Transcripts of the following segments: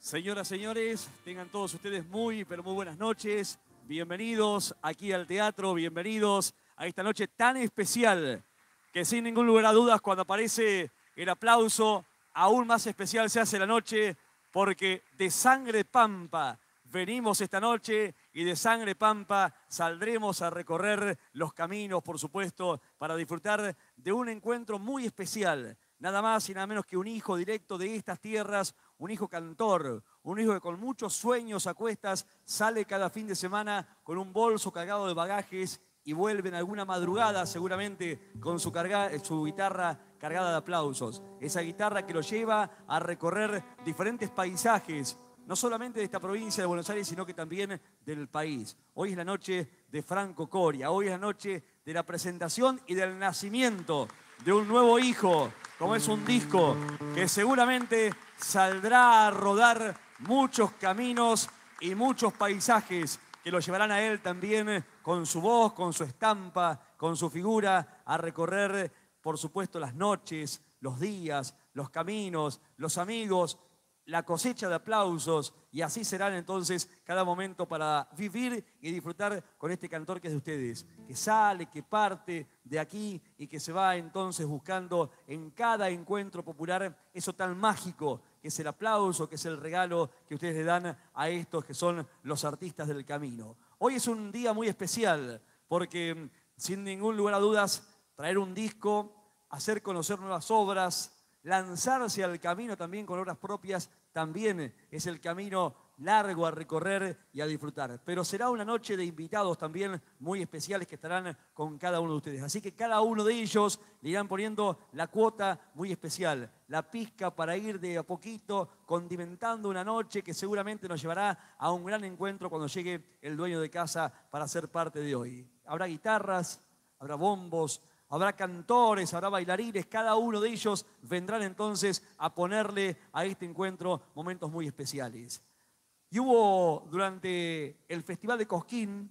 Señoras, señores, tengan todos ustedes muy, pero muy buenas noches. Bienvenidos aquí al teatro, bienvenidos a esta noche tan especial que sin ningún lugar a dudas cuando aparece el aplauso, aún más especial se hace la noche porque de sangre pampa venimos esta noche y de sangre pampa saldremos a recorrer los caminos, por supuesto, para disfrutar de un encuentro muy especial. Nada más y nada menos que un hijo directo de estas tierras, un hijo cantor, un hijo que con muchos sueños a cuestas sale cada fin de semana con un bolso cargado de bagajes y vuelve en alguna madrugada seguramente con su guitarra cargada de aplausos. Esa guitarra que lo lleva a recorrer diferentes paisajes, no solamente de esta provincia de Buenos Aires, sino que también del país. Hoy es la noche de Franco Coria, hoy es la noche de la presentación y del nacimiento de un nuevo hijo, como es un disco que seguramente saldrá a rodar muchos caminos y muchos paisajes que lo llevarán a él también con su voz, con su estampa, con su figura, a recorrer, por supuesto, las noches, los días, los caminos, los amigos, la cosecha de aplausos, y así serán entonces cada momento para vivir y disfrutar con este cantor que es de ustedes, que sale, que parte de aquí y que se va entonces buscando en cada encuentro popular eso tan mágico que es el aplauso, que es el regalo que ustedes le dan a estos que son los artistas del camino. Hoy es un día muy especial porque, sin ningún lugar a dudas, traer un disco, hacer conocer nuevas obras, lanzarse al camino también con obras propias, también es el camino largo a recorrer y a disfrutar. Pero será una noche de invitados también muy especiales que estarán con cada uno de ustedes. Así que cada uno de ellos le irán poniendo la cuota muy especial, la pizca para ir de a poquito condimentando una noche que seguramente nos llevará a un gran encuentro cuando llegue el dueño de casa para ser parte de hoy. Habrá guitarras, habrá bombos, habrá cantores, habrá bailarines, cada uno de ellos vendrán entonces a ponerle a este encuentro momentos muy especiales. Y hubo durante el Festival de Cosquín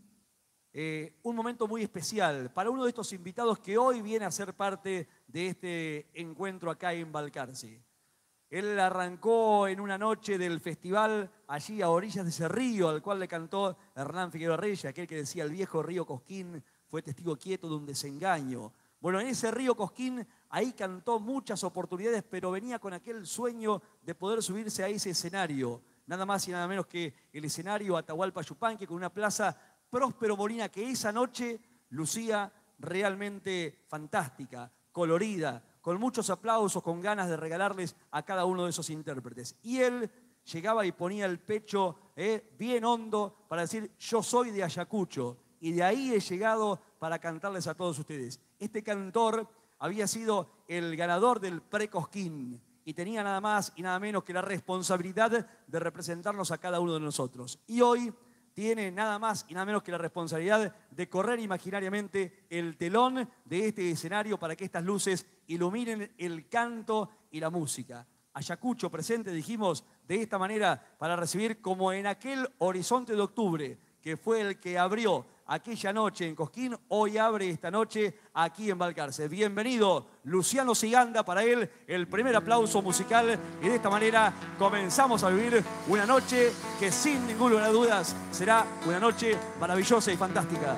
un momento muy especial para uno de estos invitados que hoy viene a ser parte de este encuentro acá en Balcarce. Él arrancó en una noche del festival allí a orillas de ese río al cual le cantó Hernán Figueroa Reyes, aquel que decía: el viejo río Cosquín fue testigo quieto de un desengaño. Bueno, en ese río Cosquín, ahí cantó muchas oportunidades, pero venía con aquel sueño de poder subirse a ese escenario. Nada más y nada menos que el escenario Atahualpa Yupanqui, con una plaza Próspero Molina que esa noche lucía realmente fantástica, colorida, con muchos aplausos, con ganas de regalarles a cada uno de esos intérpretes. Y él llegaba y ponía el pecho bien hondo para decir: yo soy de Ayacucho y de ahí he llegado para cantarles a todos ustedes. Este cantor había sido el ganador del Pre-Cosquín y tenía nada más y nada menos que la responsabilidad de representarnos a cada uno de nosotros. Y hoy tiene nada más y nada menos que la responsabilidad de correr imaginariamente el telón de este escenario para que estas luces iluminen el canto y la música. Ayacucho presente, dijimos, de esta manera para recibir, como en aquel Horizonte de Octubre, que fue el que abrió aquella noche en Cosquín, hoy abre esta noche aquí en Balcarce. Bienvenido, Luciano Ciganda, para él el primer aplauso musical, y de esta manera comenzamos a vivir una noche que sin ningún lugar a dudas será una noche maravillosa y fantástica.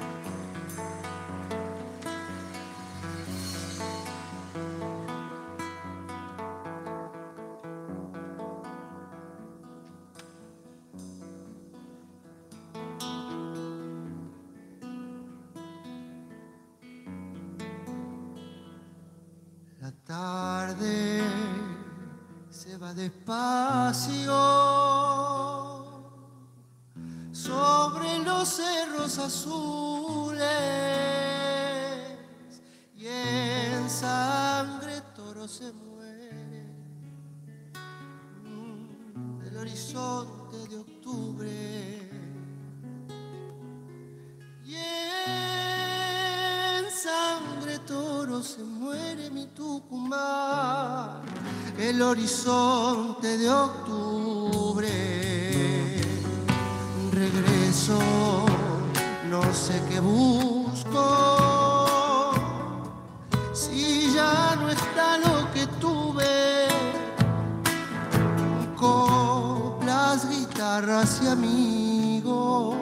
La tarde se va despacio sobre los cerros azules y en sangre toro se muere el horizonte de octubre y en sangre toro se muere mi Tucumán, el horizonte de octubre. Regreso, no sé qué busco, si ya no está lo que tuve, coplas guitarras y amigos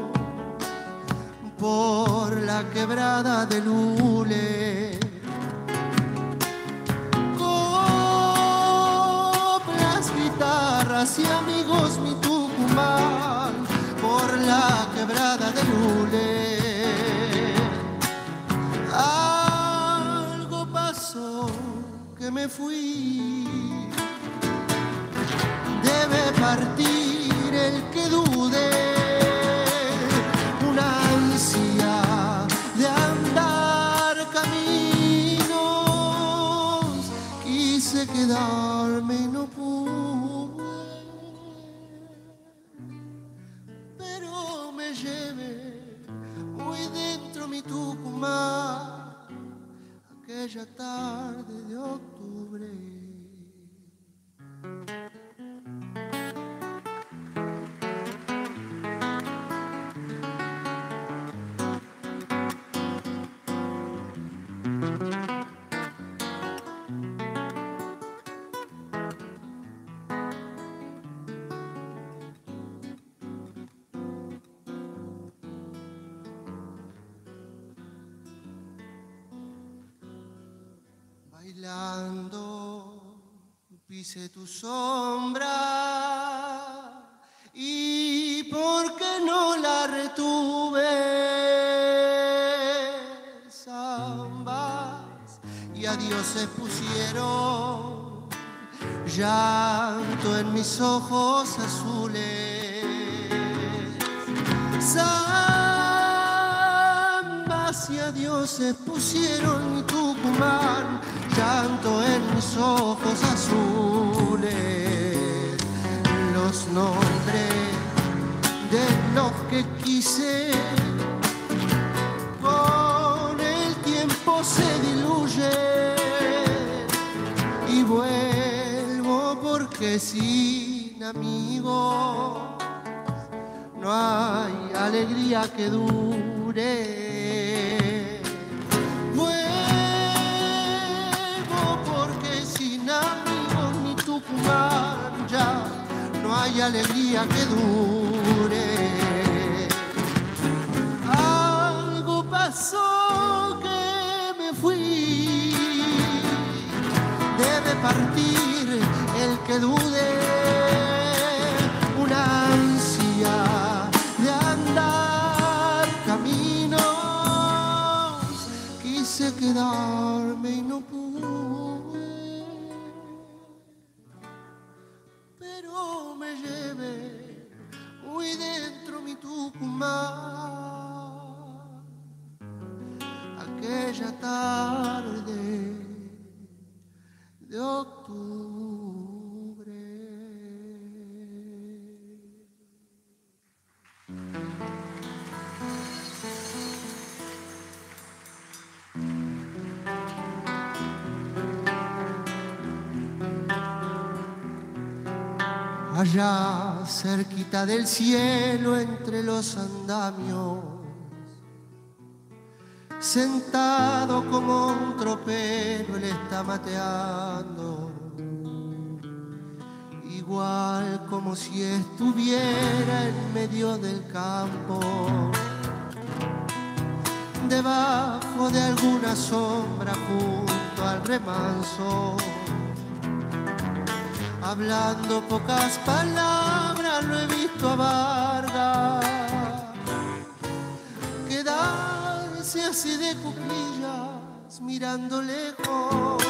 por la quebrada de Lule. Coplas, guitarras y amigos, mi Tucumán, por la quebrada de Lule. Algo pasó que me fui. Debe partir el que dude, una ansia de andar caminos. Quise quedarme y no pude, pero me llevé muy dentro mi Tucumán, aquella tarde de octubre. Bailando, pise tu sombra y por qué no la retuve. Zambas y a Dios se pusieron llanto en mis ojos azules. Zambas y a Dios se pusieron mi Tucumán, llanto en mis ojos azules. Los nombres de los que quise con el tiempo se diluyen y vuelvo porque sin amigos no hay alegría que dure. Ya no hay alegría que dure. Algo pasó que me fui. Debe partir el que dude, una ansia de andar caminos. Quise quedarme y no pude, me lleve muy dentro mi Tucumán, aquella tarde de octubre. Allá cerquita del cielo entre los andamios, sentado como un tropero él está mateando, igual como si estuviera en medio del campo, debajo de alguna sombra junto al remanso. Hablando pocas palabras lo he visto a Vargas quedarse así de cuclillas mirando lejos,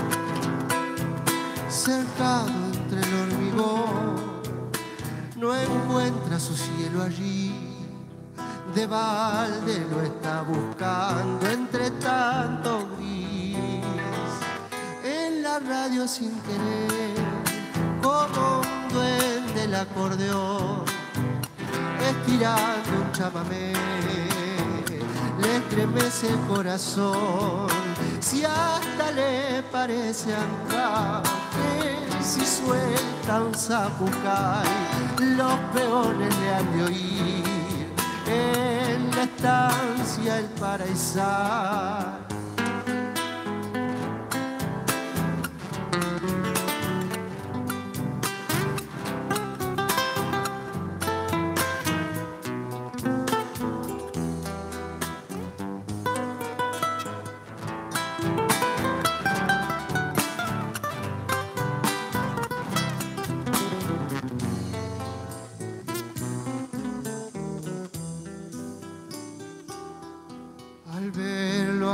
cercado entre el hormigón, no encuentra su cielo allí, de balde lo está buscando entre tanto gris, en la radio sin querer, como un duende el acordeón, estirando un chamamé, le estremece el corazón, si hasta le parece andar, que si suelta un zapucay, los peones le han de oír, en la estancia el paraísar.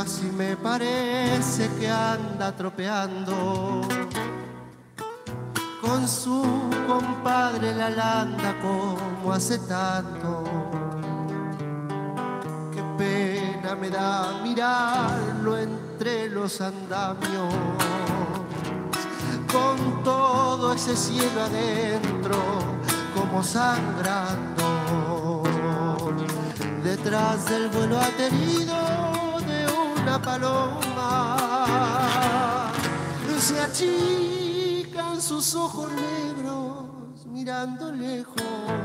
así me parece que anda tropeando con su compadre la landa como hace tanto. Qué pena me da mirarlo entre los andamios, con todo ese cielo adentro como sangrando, detrás del vuelo aterido de una paloma. Se achican sus ojos negros mirando lejos,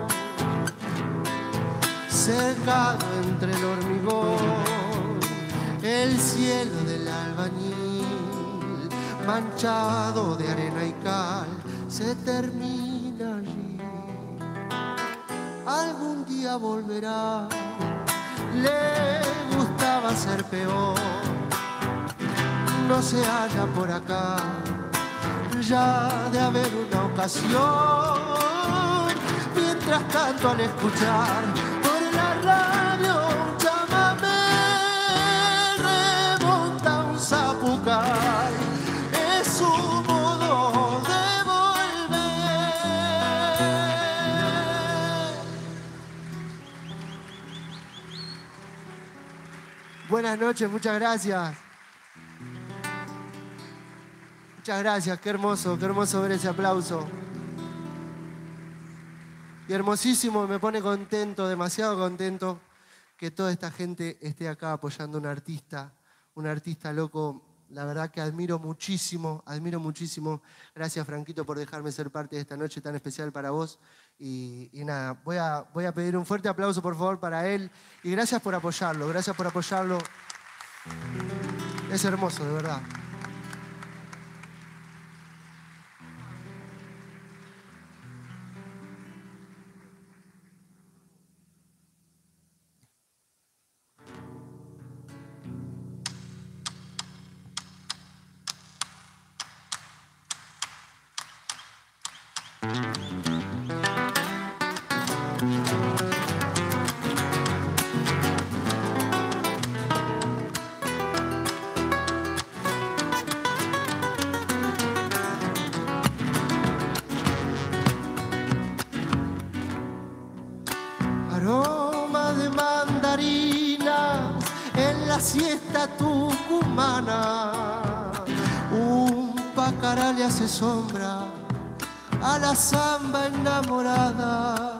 cercado entre el hormigón, el cielo del albañil, manchado de arena y cal, se termina allí. Algún día volverá, le gustaba ser peor, no se halla por acá, ya de haber una ocasión, mientras canto al escuchar por la radio un chamamé, remonta un zapucay, es su modo de volver. Buenas noches, muchas gracias. Muchas gracias, qué hermoso ver ese aplauso. Y hermosísimo, me pone contento, demasiado contento, que toda esta gente esté acá apoyando a un artista loco. La verdad que admiro muchísimo. Gracias, Franquito, por dejarme ser parte de esta noche tan especial para vos. Y nada, voy a pedir un fuerte aplauso, por favor, para él. Y gracias por apoyarlo. Es hermoso, de verdad. Aroma de mandarinas en la siesta tucumana, un pacará le hace sombra a la zamba enamorada,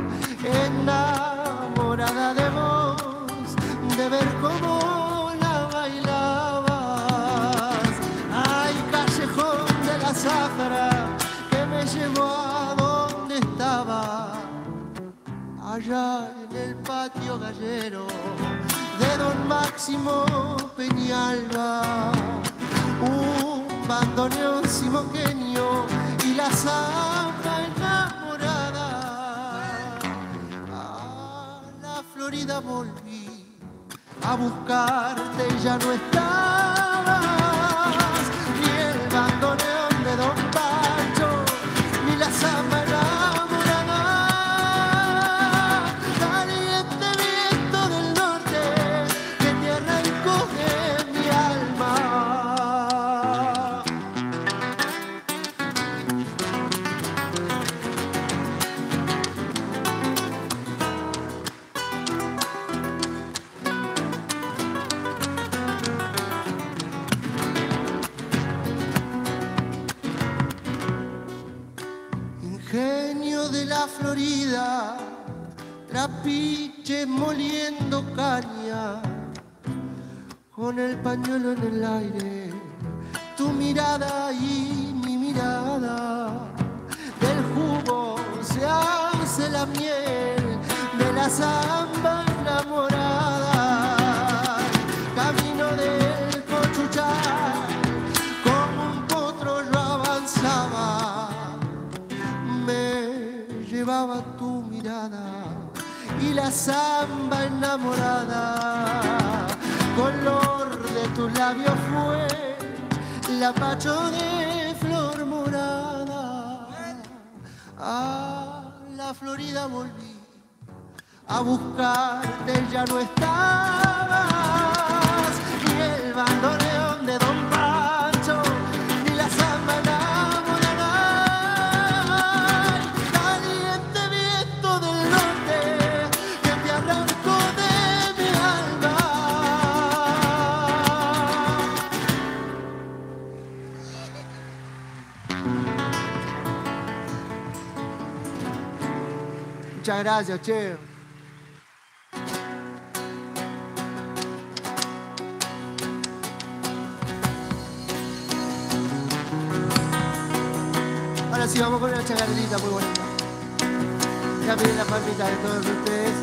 enamorada de vos, de ver cómo la bailabas. Ay, callejón de la zafra que me llevó a donde estaba, allá en el patio gallero de don Máximo Peñalba, un bandoneón simoqueño y la zambra enamorada. A la Florida volví a buscarte y ya no estabas, ni el bandoneón de don Pancho, ni la zambra enamorada. Caliente viento del norte que te arrancó de mi alma. Ingenio de la Florida, trapiche moliendo caña, con el pañuelo en el aire, tu mirada y mi mirada, del jugo se hace la miel de la zamba enamorada. Camino del Cochuchal, como un potro yo avanzaba, me llevaba tu mirada y la zamba enamorada. Color de tus labios fue lapacho de flor morada. A la Florida volví a buscarte, ya no estabas, y Muchas gracias, che. Ahora sí, vamos con una chacarerita muy bonita. Ya piden la palmita de todos ustedes.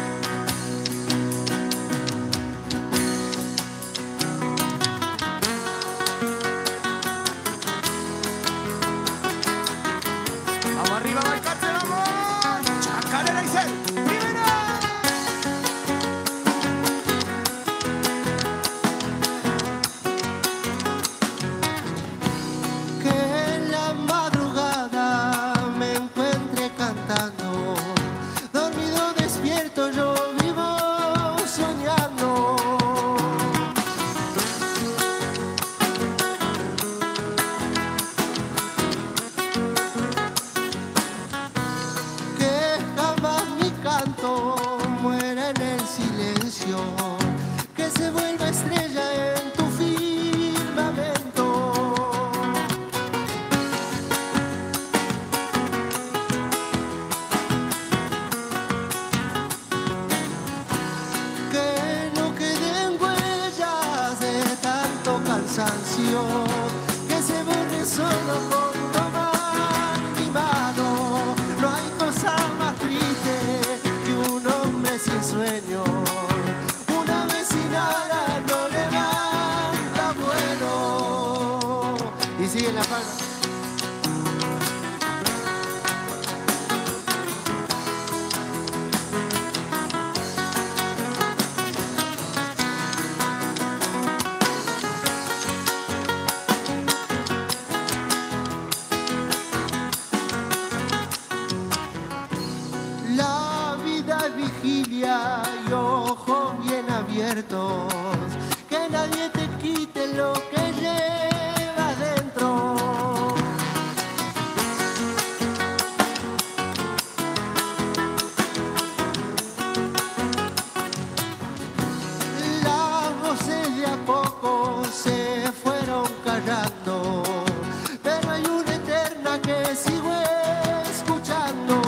Vamos arriba, Balcarce, vamos. Chacarera y Isel. Primera. Que en la madrugada me encuentre cantando, dormido despierto yo vivo soñando. Que jamás mi canto muera en el silencio, que se vuelva estrella en tu firmamento. Que no queden huellas de tanto cansancio, que se borre solo con tomar mi mano. No hay cosa más triste que un hombre sin sueño. Una vez sin nada no levanta vuelo. Y sigue la palma. La vida es vigilia y ojos bien abiertos, que nadie te quite lo que llevas dentro. Las voces de a poco se fueron callando, pero hay una eterna que sigo escuchando.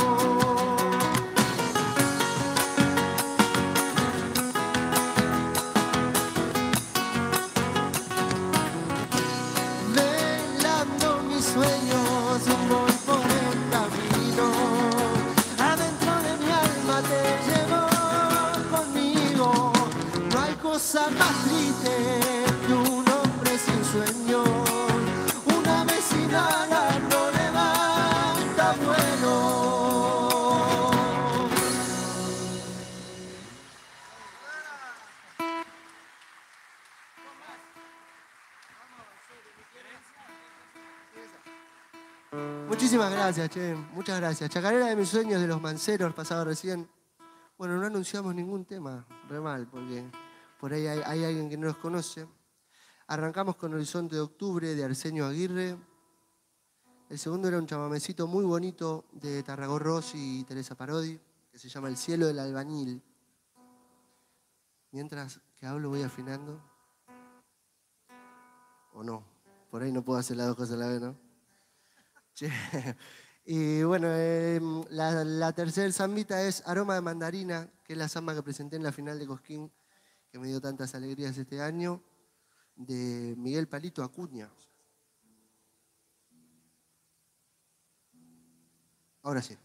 Velando mis sueños voy por el camino, adentro de mi alma te llevo conmigo. No hay cosa más triste que un hombre sin sueño, una vez sin nada no levanta vuelo. Muchísimas gracias, che. Muchas gracias. Chacarera de mis sueños de los Manceros, pasado recién. Bueno, no anunciamos ningún tema, re mal, porque por ahí hay alguien que no los conoce. Arrancamos con Horizonte de Octubre, de Arsenio Aguirre. El segundo era un chamamecito muy bonito de Tarragó Rossi y Teresa Parodi, que se llama El cielo del albañil. Mientras que hablo voy afinando. ¿O no? Por ahí no puedo hacer las dos cosas a la vez, ¿no? Che. Y bueno, la tercera zambita es Aroma de Mandarina, que es la zamba que presenté en la final de Cosquín, que me dio tantas alegrías este año, de Miguel Palito Acuña. Ahora sí.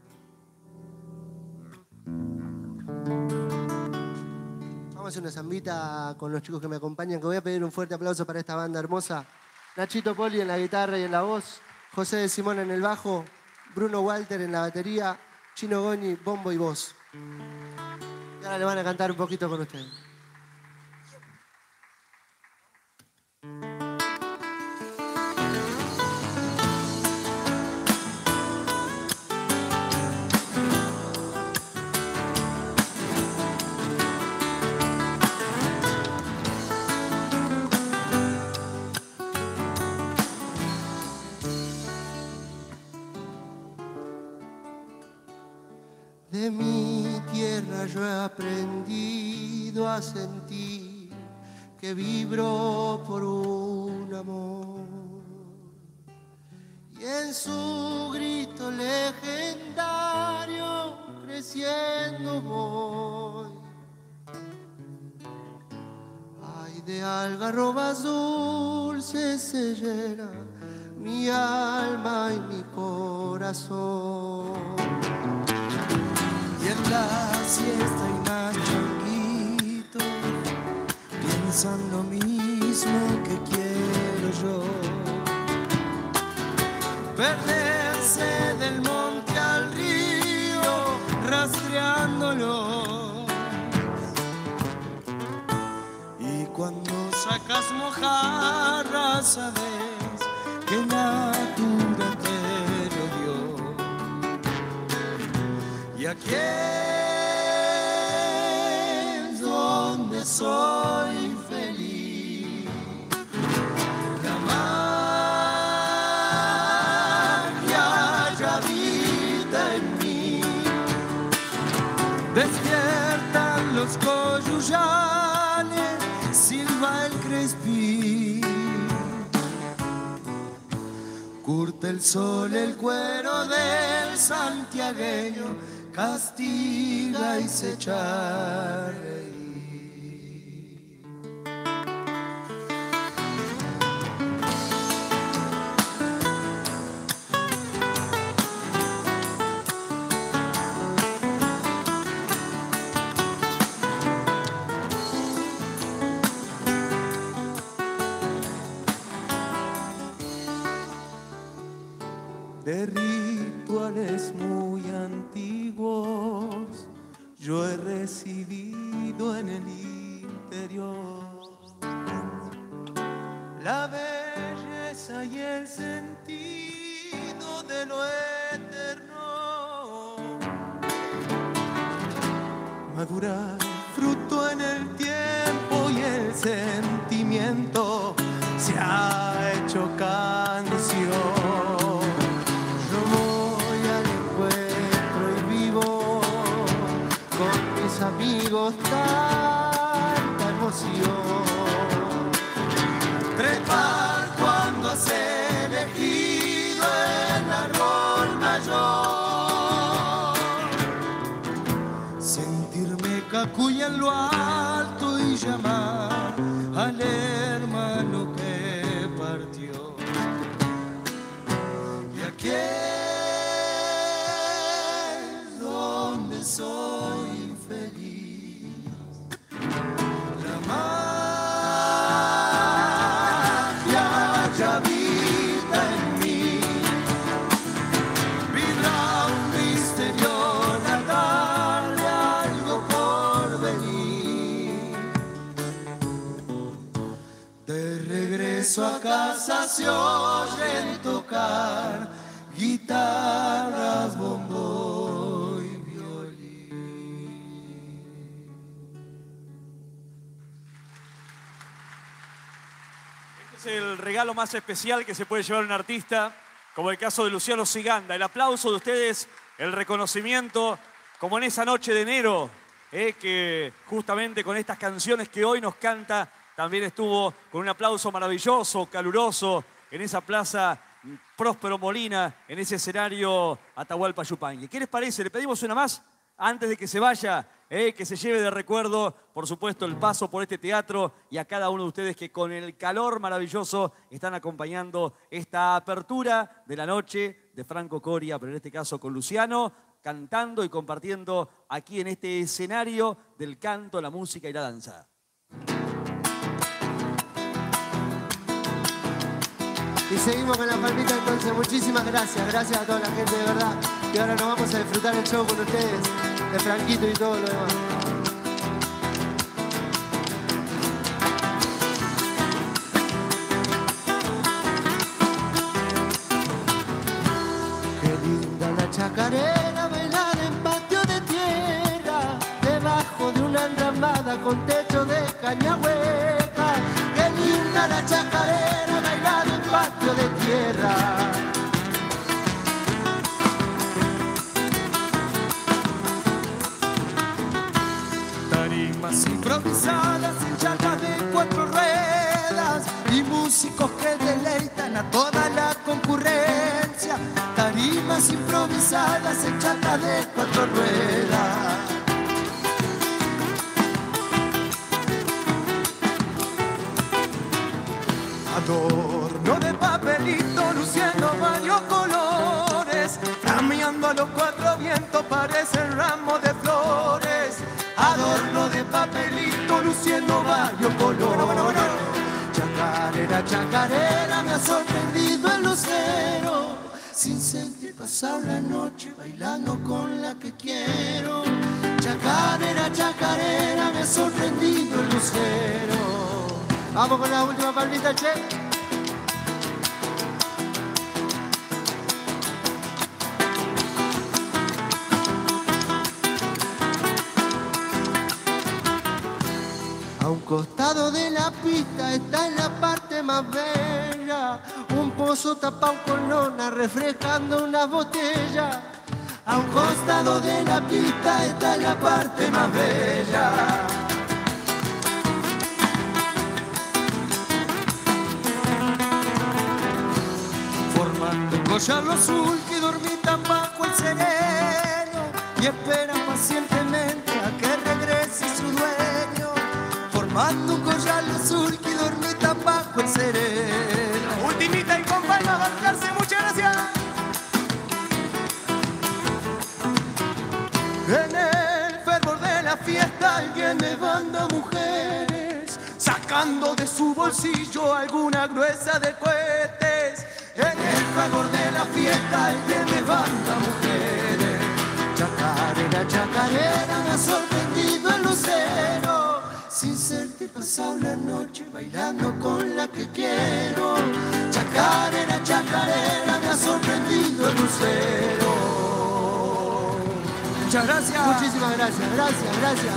Vamos a hacer una zambita con los chicos que me acompañan, que voy a pedir un fuerte aplauso para esta banda hermosa. Nachito Poli en la guitarra y en la voz, José de Simón en el bajo, Bruno Walter en la batería, Chino Goñi, bombo y voz. Y ahora le van a cantar un poquito con ustedes. De mi tierra yo he aprendido a sentir que vibro por un amor. Y en su grito legendario creciendo voy. Ay, de algarrobas dulces se llena mi alma y mi corazón. Y en la siesta y más changuito piensan lo mismo que quiero yo. Perderse del monte al río rastreándolo. Y cuando sacas mojarras sabes que natura te lo dio. Y aquí es donde soy feliz. La magia ya habita en mí. Despiertan los coyuyales, silba el crespí. Curte el sol el cuero del santiagueño, castiga y se echa a reír. De rituales muy antiguos yo he recibido en el interior la belleza y el sentido de lo eterno. Madurar fruto en el tiempo y el sentimiento se ha hecho canción. Amigos, tanta emoción. Trepar cuando has elegido el árbol mayor. Sentirme cacuya en lo alto y llamar al hermano que partió. Y aquí es donde soy. A casa se oyen tocar guitarras, bombo y violín. Este es el regalo más especial que se puede llevar un artista, como el caso de Luciano Ciganda. El aplauso de ustedes, el reconocimiento, como en esa noche de enero, que justamente con estas canciones que hoy nos canta, también estuvo con un aplauso maravilloso, caluroso, en esa plaza Próspero Molina, en ese escenario Atahualpa Yupanqui. ¿Qué les parece? Le pedimos una más antes de que se vaya, que se lleve de recuerdo, por supuesto, el paso por este teatro y a cada uno de ustedes que con el calor maravilloso están acompañando esta apertura de la noche de Franco Coria, pero en este caso con Luciano, cantando y compartiendo aquí en este escenario del canto, la música y la danza. Y seguimos con la palmita entonces. Muchísimas gracias. Gracias a toda la gente, de verdad. Y ahora nos vamos a disfrutar el show con ustedes, de Franquito y todo lo demás. Qué linda la chacarera, bailar en patio de tierra, debajo de una enramada con techo de caña hueca. Qué linda la chacarera, bailar en patio de tierra. Tarimas improvisadas en charcas de 4 ruedas y músicos que deleitan a toda la concurrencia. Tarimas rimas improvisadas en chata de 4 ruedas. Adorno de papelito luciendo varios colores, cambiando a los 4 vientos parecen ramos de flores. Adorno de papelito luciendo varios colores. Chacarera, chacarera, me ha sorprendido el lucero, sin sentir pasar la noche bailando con la que quiero. Chacarera, chacarera, me ha sorprendido el lucero. Vamos con la última palmita, che. A un costado de la pista está en la parte más bella, un pozo tapado con lona refrescando una botella. A un costado de la pista está en la parte más bella. Collarlo azul que dormitan bajo el sereno y esperan pacientemente a que regrese su dueño. Formando un collar azul que dormitan bajo el sereno. Ultimita y compañía, avanzarse, muchas gracias. En el fervor de la fiesta alguien me manda mujeres, sacando de su bolsillo alguna gruesa de cohetes. En el fervor de la fiesta alguien me manda mujeres. Chacarera, chacarera, me ha sorprendido el lucero, sin sentir pasar la noche bailando con la que quiero. Chacarera, chacarera, me ha sorprendido el lucero. Muchas gracias. Muchísimas gracias, gracias.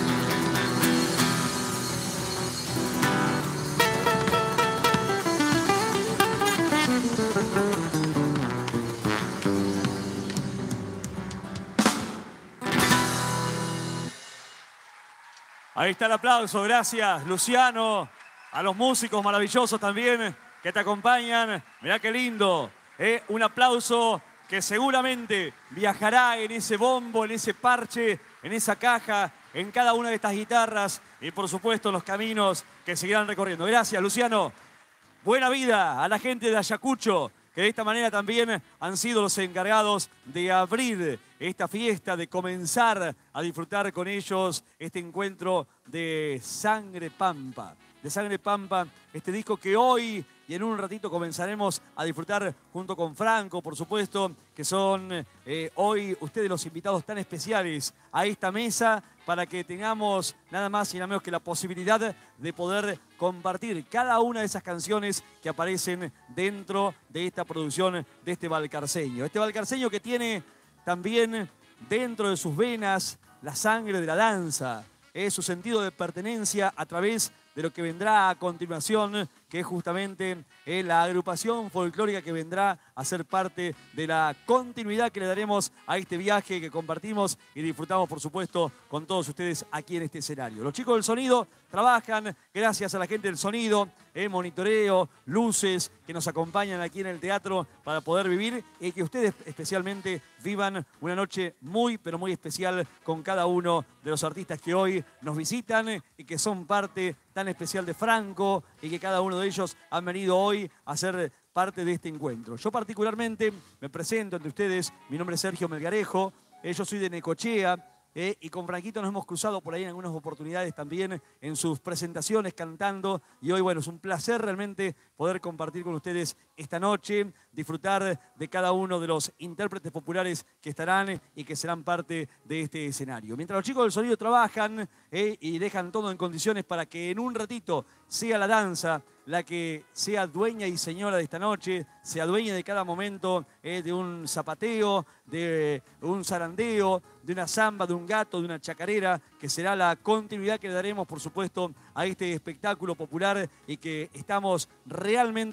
Ahí está el aplauso, gracias Luciano, a los músicos maravillosos también que te acompañan. Mirá qué lindo, un aplauso que seguramente viajará en ese bombo, en ese parche, en esa caja, en cada una de estas guitarras y por supuesto los caminos que seguirán recorriendo. Gracias Luciano, buena vida a la gente de Ayacucho, que de esta manera también han sido los encargados de abrir esta fiesta, de comenzar a disfrutar con ellos este encuentro de Sangre Pampa. De Sangre Pampa, este disco que hoy y en un ratito comenzaremos a disfrutar junto con Franco, por supuesto, que son hoy ustedes los invitados tan especiales a esta mesa para que tengamos nada más y nada menos que la posibilidad de poder compartir cada una de esas canciones que aparecen dentro de esta producción de este valcarceño. Este valcarceño que tiene también dentro de sus venas la sangre de la danza, su sentido de pertenencia a través de lo que vendrá a continuación, que es justamente la agrupación folclórica que vendrá a ser parte de la continuidad que le daremos a este viaje que compartimos y disfrutamos, por supuesto, con todos ustedes aquí en este escenario. Los chicos del sonido trabajan, gracias a la gente del sonido, monitoreo, luces, que nos acompañan aquí en el teatro para poder vivir y que ustedes especialmente vivan una noche muy, pero muy especial con cada uno de los artistas que hoy nos visitan y que son parte tan especial de Franco y que cada uno de ellos han venido hoy a ser parte de este encuentro. Yo particularmente me presento ante ustedes, mi nombre es Sergio Melgarejo, yo soy de Necochea, y con Franquito nos hemos cruzado por ahí en algunas oportunidades también en sus presentaciones cantando y hoy, bueno, es un placer realmente poder compartir con ustedes esta noche, disfrutar de cada uno de los intérpretes populares que estarán y que serán parte de este escenario. Mientras los chicos del sonido trabajan y dejan todo en condiciones para que en un ratito sea la danza la que sea dueña y señora de esta noche, sea dueña de cada momento, de un zapateo, de un zarandeo, de una samba, de un gato, de una chacarera, que será la continuidad que le daremos, por supuesto, a este espectáculo popular y que estamos realmente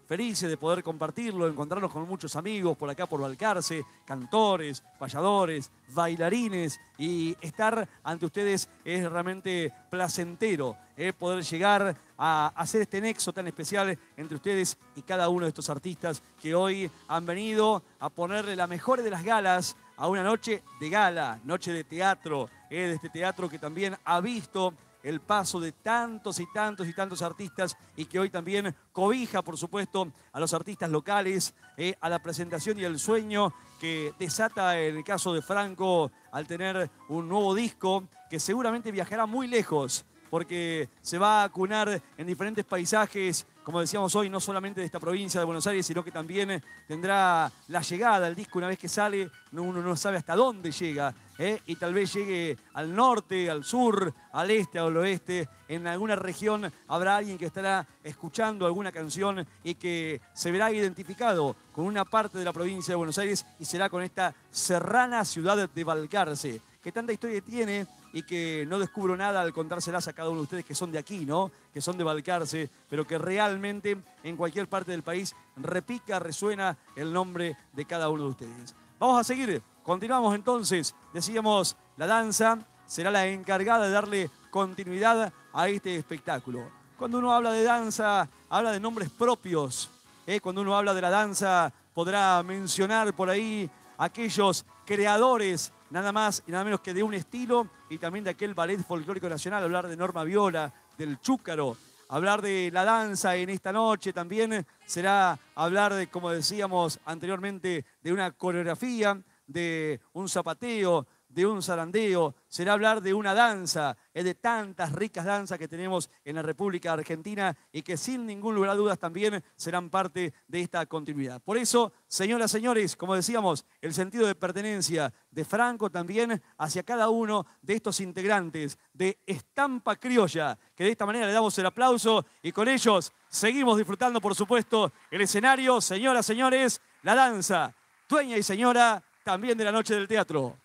felices de poder compartirlo, encontrarnos con muchos amigos por acá por Balcarce, cantores, payadores, bailarines, y estar ante ustedes es realmente placentero, poder llegar a hacer este nexo tan especial entre ustedes y cada uno de estos artistas que hoy han venido a ponerle la mejor de las galas a una noche de gala, noche de teatro, de este teatro que también ha visto el paso de tantos y tantos y tantos artistas y que hoy también cobija, por supuesto, a los artistas locales, a la presentación y el sueño que desata en el caso de Franco al tener un nuevo disco que seguramente viajará muy lejos porque se va a acunar en diferentes paisajes, como decíamos hoy, no solamente de esta provincia de Buenos Aires, sino que también tendrá la llegada del disco una vez que sale, uno no sabe hasta dónde llega, y tal vez llegue al norte, al sur, al este, al oeste. En alguna región habrá alguien que estará escuchando alguna canción y que se verá identificado con una parte de la provincia de Buenos Aires y será con esta serrana ciudad de Balcarce, que tanta historia tiene y que no descubro nada al contárselas a cada uno de ustedes que son de aquí, ¿no? Que son de Balcarce, pero que realmente en cualquier parte del país repica, resuena el nombre de cada uno de ustedes. Vamos a seguir, continuamos entonces. Decíamos, la danza será la encargada de darle continuidad a este espectáculo. Cuando uno habla de danza, habla de nombres propios. Cuando uno habla de la danza, podrá mencionar por ahí aquellos creadores, nada más y nada menos que de un estilo y también de aquel ballet folclórico nacional, hablar de Norma Viola, del Chúcaro. Hablar de la danza en esta noche también será hablar de, como decíamos anteriormente, de una coreografía, de un zapateo, de un zarandeo, será hablar de una danza, de tantas ricas danzas que tenemos en la República Argentina y que sin ningún lugar a dudas también serán parte de esta continuidad. Por eso, señoras, señores, como decíamos, el sentido de pertenencia de Franco también hacia cada uno de estos integrantes de Estampa Criolla, que de esta manera le damos el aplauso y con ellos seguimos disfrutando, por supuesto, el escenario. Señoras, señores, la danza, dueña y señora también de la noche del teatro.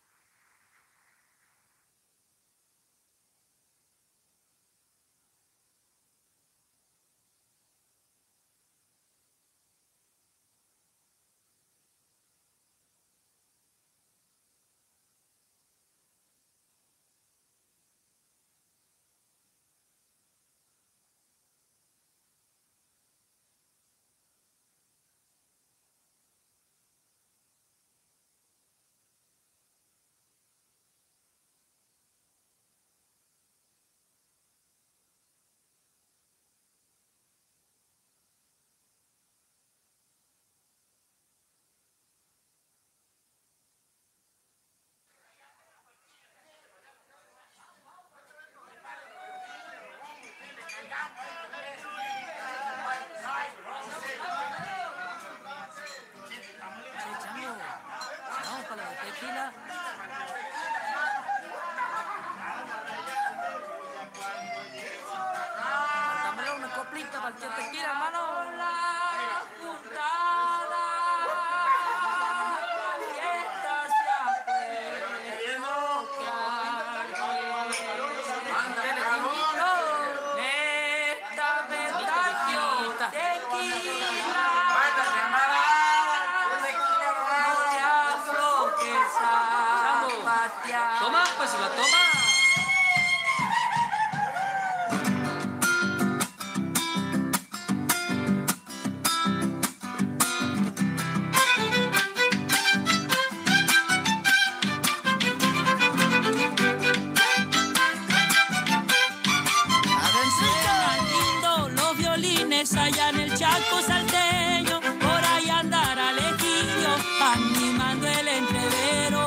Toma, pues si la toma. Allá en el Chaco salteño, por ahí andar Alejillo, animando el entrevero.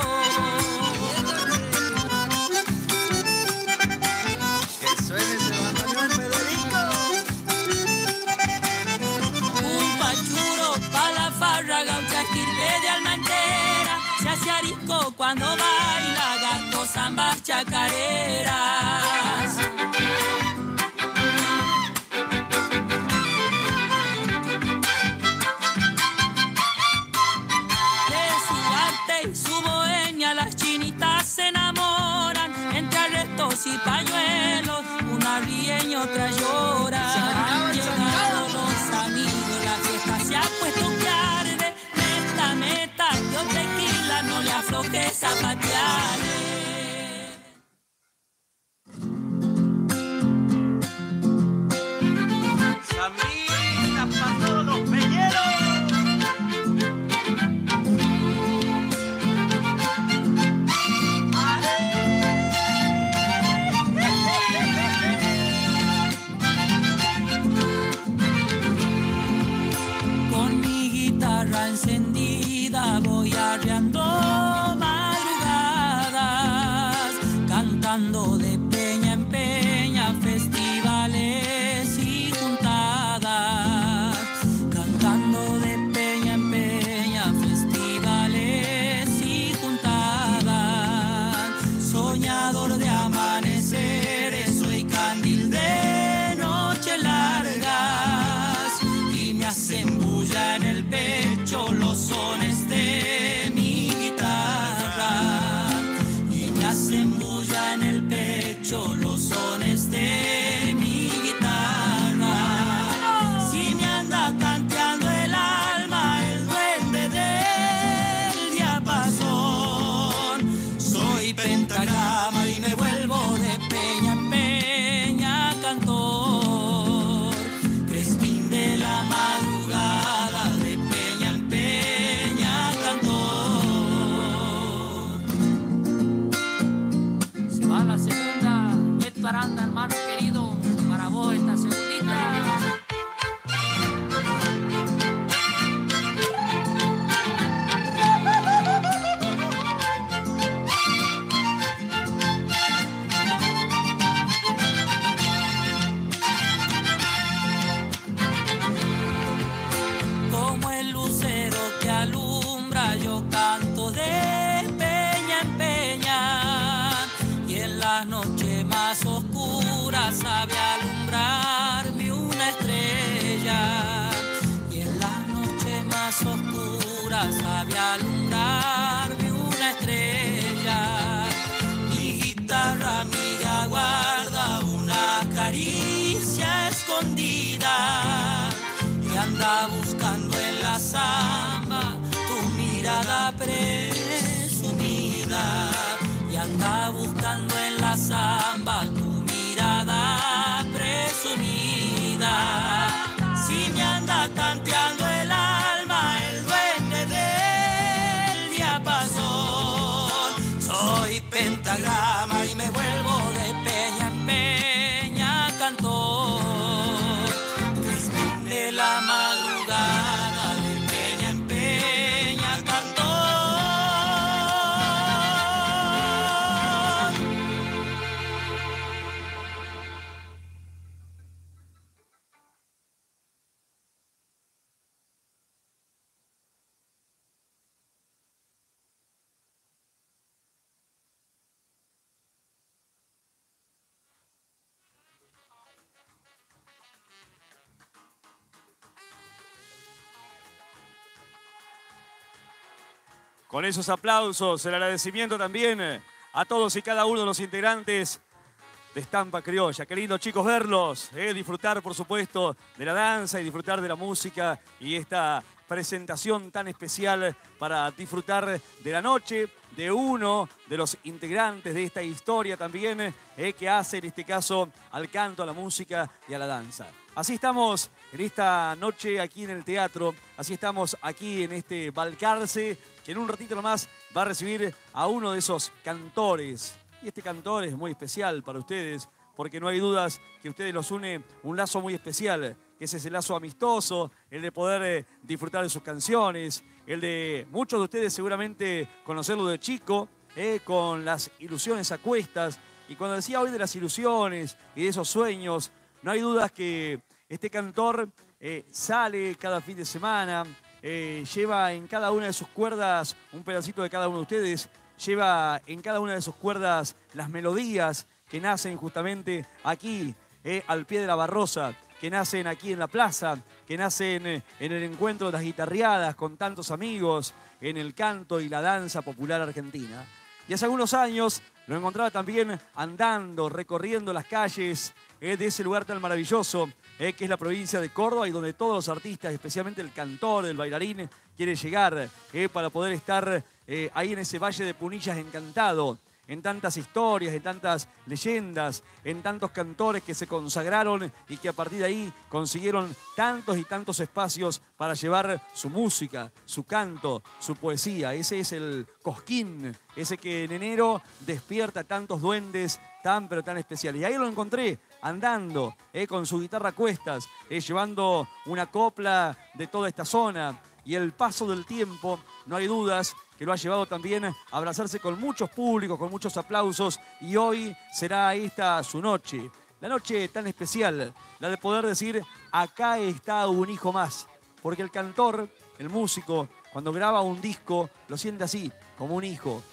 Que suene ese bandoneón, Federico. Un pachuro pa' la farra, gaucha esquirpe de alma entera, se hace arisco cuando baila, gato, zambas, chacareras. Y pañuelos, una ríe y otra llora. Han llegado los amigos, no le aflojes zapateale. Samita para todos los peñeros. Con mi guitarra encendida voy arreando madrugadas, cantando de peña en peña, festivales y juntadas, cantando de peña en peña, festivales y juntadas, soñador de amaneceres, soy candil de noche largas y me hacen bulla en el pecho los sones de mi guitarra, y me hacen bulla en el pecho los sones de mi guitarra. Si me anda tanteando el alma el duende del diapasón, soy pentagrama y me vuelvo de peña en peña cantor, Crespín de la madrugada, de peña en peña cantor. Se va la segunda, Beto Aranda, hermano querido, para vos esta segundita. Como el lucero que alumbra, yo canto de peña en peña, y en la noche más oscura sabe alumbrarme una estrella, y en la noche más oscura sabe alumbrarme una estrella. Mi guitarra amiga guarda una caricia escondida y anda buscando en la samba tu mirada presumida, y anda buscando en la samba tu mirada presumida. Si me anda tanteando el alma el duende del diapasón, soy pentagrama y me vuelvo de peña en peña cantor, de la madrugada, de peña en peña cantor. Con esos aplausos, el agradecimiento también a todos y cada uno de los integrantes de Estampa Criolla. Qué lindo, chicos, verlos, disfrutar, por supuesto, de la danza y disfrutar de la música y esta presentación tan especial para disfrutar de la noche de uno de los integrantes de esta historia también, que hace, en este caso, al canto, a la música y a la danza. Así estamos en esta noche aquí en el teatro, así estamos aquí en este Balcarce, que en un ratito nomás va a recibir a uno de esos cantores. Y este cantor es muy especial para ustedes, porque no hay dudas que a ustedes los une un lazo muy especial, que ese es el lazo amistoso, el de poder disfrutar de sus canciones, el de muchos de ustedes seguramente conocerlo de chico, con las ilusiones a cuestas. Y cuando decía hoy de las ilusiones y de esos sueños, no hay dudas que este cantor sale cada fin de semana, lleva en cada una de sus cuerdas un pedacito de cada uno de ustedes, lleva en cada una de sus cuerdas las melodías que nacen justamente aquí, al pie de la Barrosa, que nacen aquí en la plaza, que nacen en el encuentro de las guitarreadas con tantos amigos, en el canto y la danza popular argentina. Y hace algunos años lo encontraba también andando, recorriendo las calles de ese lugar tan maravilloso, que es la provincia de Córdoba, y donde todos los artistas, especialmente el cantor, el bailarín, quiere llegar para poder estar ahí en ese valle de Punillas encantado, en tantas historias, en tantas leyendas, en tantos cantores que se consagraron y que a partir de ahí consiguieron tantos y tantos espacios para llevar su música, su canto, su poesía. Ese es el Cosquín, ese que en enero despierta tantos duendes tan pero tan especiales. Y ahí lo encontré andando con su guitarra a cuestas, llevando una copla de toda esta zona. Y el paso del tiempo, no hay dudas, que lo ha llevado también a abrazarse con muchos públicos, con muchos aplausos, y hoy será esta su noche. La noche tan especial, la de poder decir, acá está un hijo más. Porque el cantor, el músico, cuando graba un disco, lo siente así, como un hijo.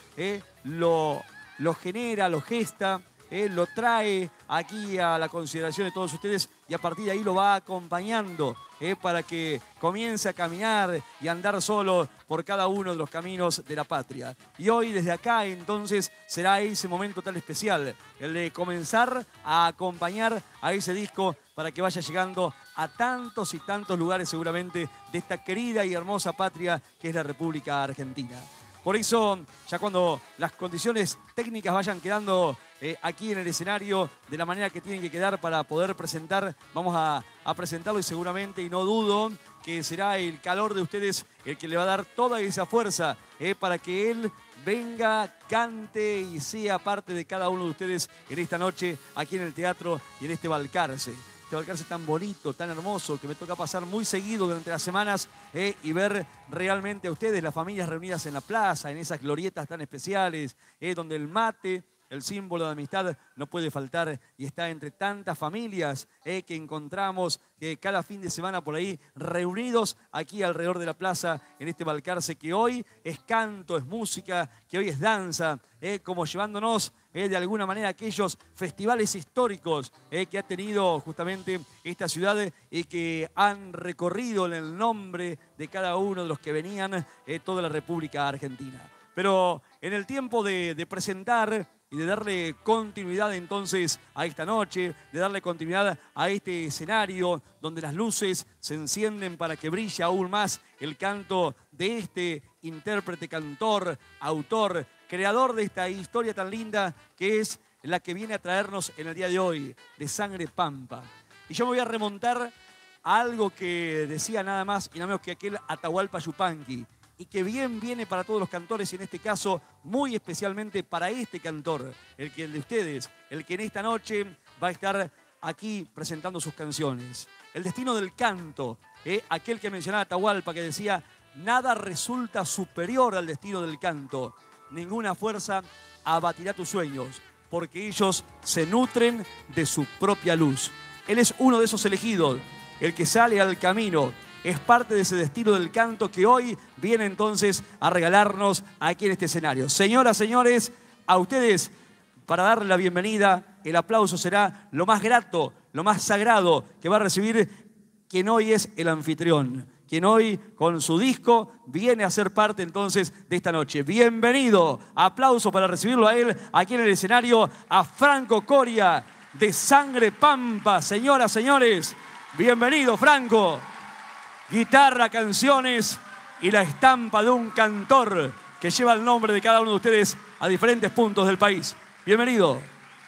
Lo genera, lo gesta, lo trae aquí a la consideración de todos ustedes y a partir de ahí lo va acompañando para que comience a caminar y andar solo por cada uno de los caminos de la patria. Y hoy desde acá entonces será ese momento tan especial, el de comenzar a acompañar a ese disco para que vaya llegando a tantos y tantos lugares seguramente de esta querida y hermosa patria que es la República Argentina. Por eso, ya cuando las condiciones técnicas vayan quedando aquí en el escenario de la manera que tienen que quedar para poder presentar, vamos a presentarlo y seguramente, y no dudo, que será el calor de ustedes el que le va a dar toda esa fuerza para que él venga, cante y sea parte de cada uno de ustedes en esta noche aquí en el teatro y en este Balcarce. Este Balcarce tan bonito, tan hermoso, que me toca pasar muy seguido durante las semanas y ver realmente a ustedes, las familias reunidas en la plaza, en esas glorietas tan especiales, donde el mate, el símbolo de amistad, no puede faltar y está entre tantas familias que encontramos cada fin de semana por ahí reunidos aquí alrededor de la plaza en este Balcarce que hoy es canto, es música, que hoy es danza, como llevándonos de alguna manera aquellos festivales históricos que ha tenido justamente esta ciudad y que han recorrido en el nombre de cada uno de los que venían toda la República Argentina. Pero en el tiempo de presentar y de darle continuidad entonces a esta noche, de darle continuidad a este escenario donde las luces se encienden para que brille aún más el canto de este intérprete, cantor, autor, creador de esta historia tan linda que es la que viene a traernos en el día de hoy, de Sangre Pampa. Y yo me voy a remontar a algo que decía nada más y nada menos que aquel Atahualpa Yupanqui, y que bien viene para todos los cantores y en este caso muy especialmente para este cantor, el de ustedes, el que en esta noche va a estar aquí presentando sus canciones. El destino del canto, aquel que mencionaba Atahualpa, que decía, nada resulta superior al destino del canto, ninguna fuerza abatirá tus sueños, porque ellos se nutren de su propia luz. Él es uno de esos elegidos, el que sale al camino, es parte de ese destino del canto que hoy viene entonces a regalarnos aquí en este escenario. Señoras, señores, a ustedes, para darle la bienvenida, el aplauso será lo más grato, lo más sagrado que va a recibir quien hoy es el anfitrión, quien hoy con su disco viene a ser parte entonces de esta noche. Bienvenido, aplauso para recibirlo a él aquí en el escenario, a Franco Coria de Sangre Pampa. Señoras, señores, bienvenido Franco. Guitarra, canciones y la estampa de un cantor que lleva el nombre de cada uno de ustedes a diferentes puntos del país. Bienvenido.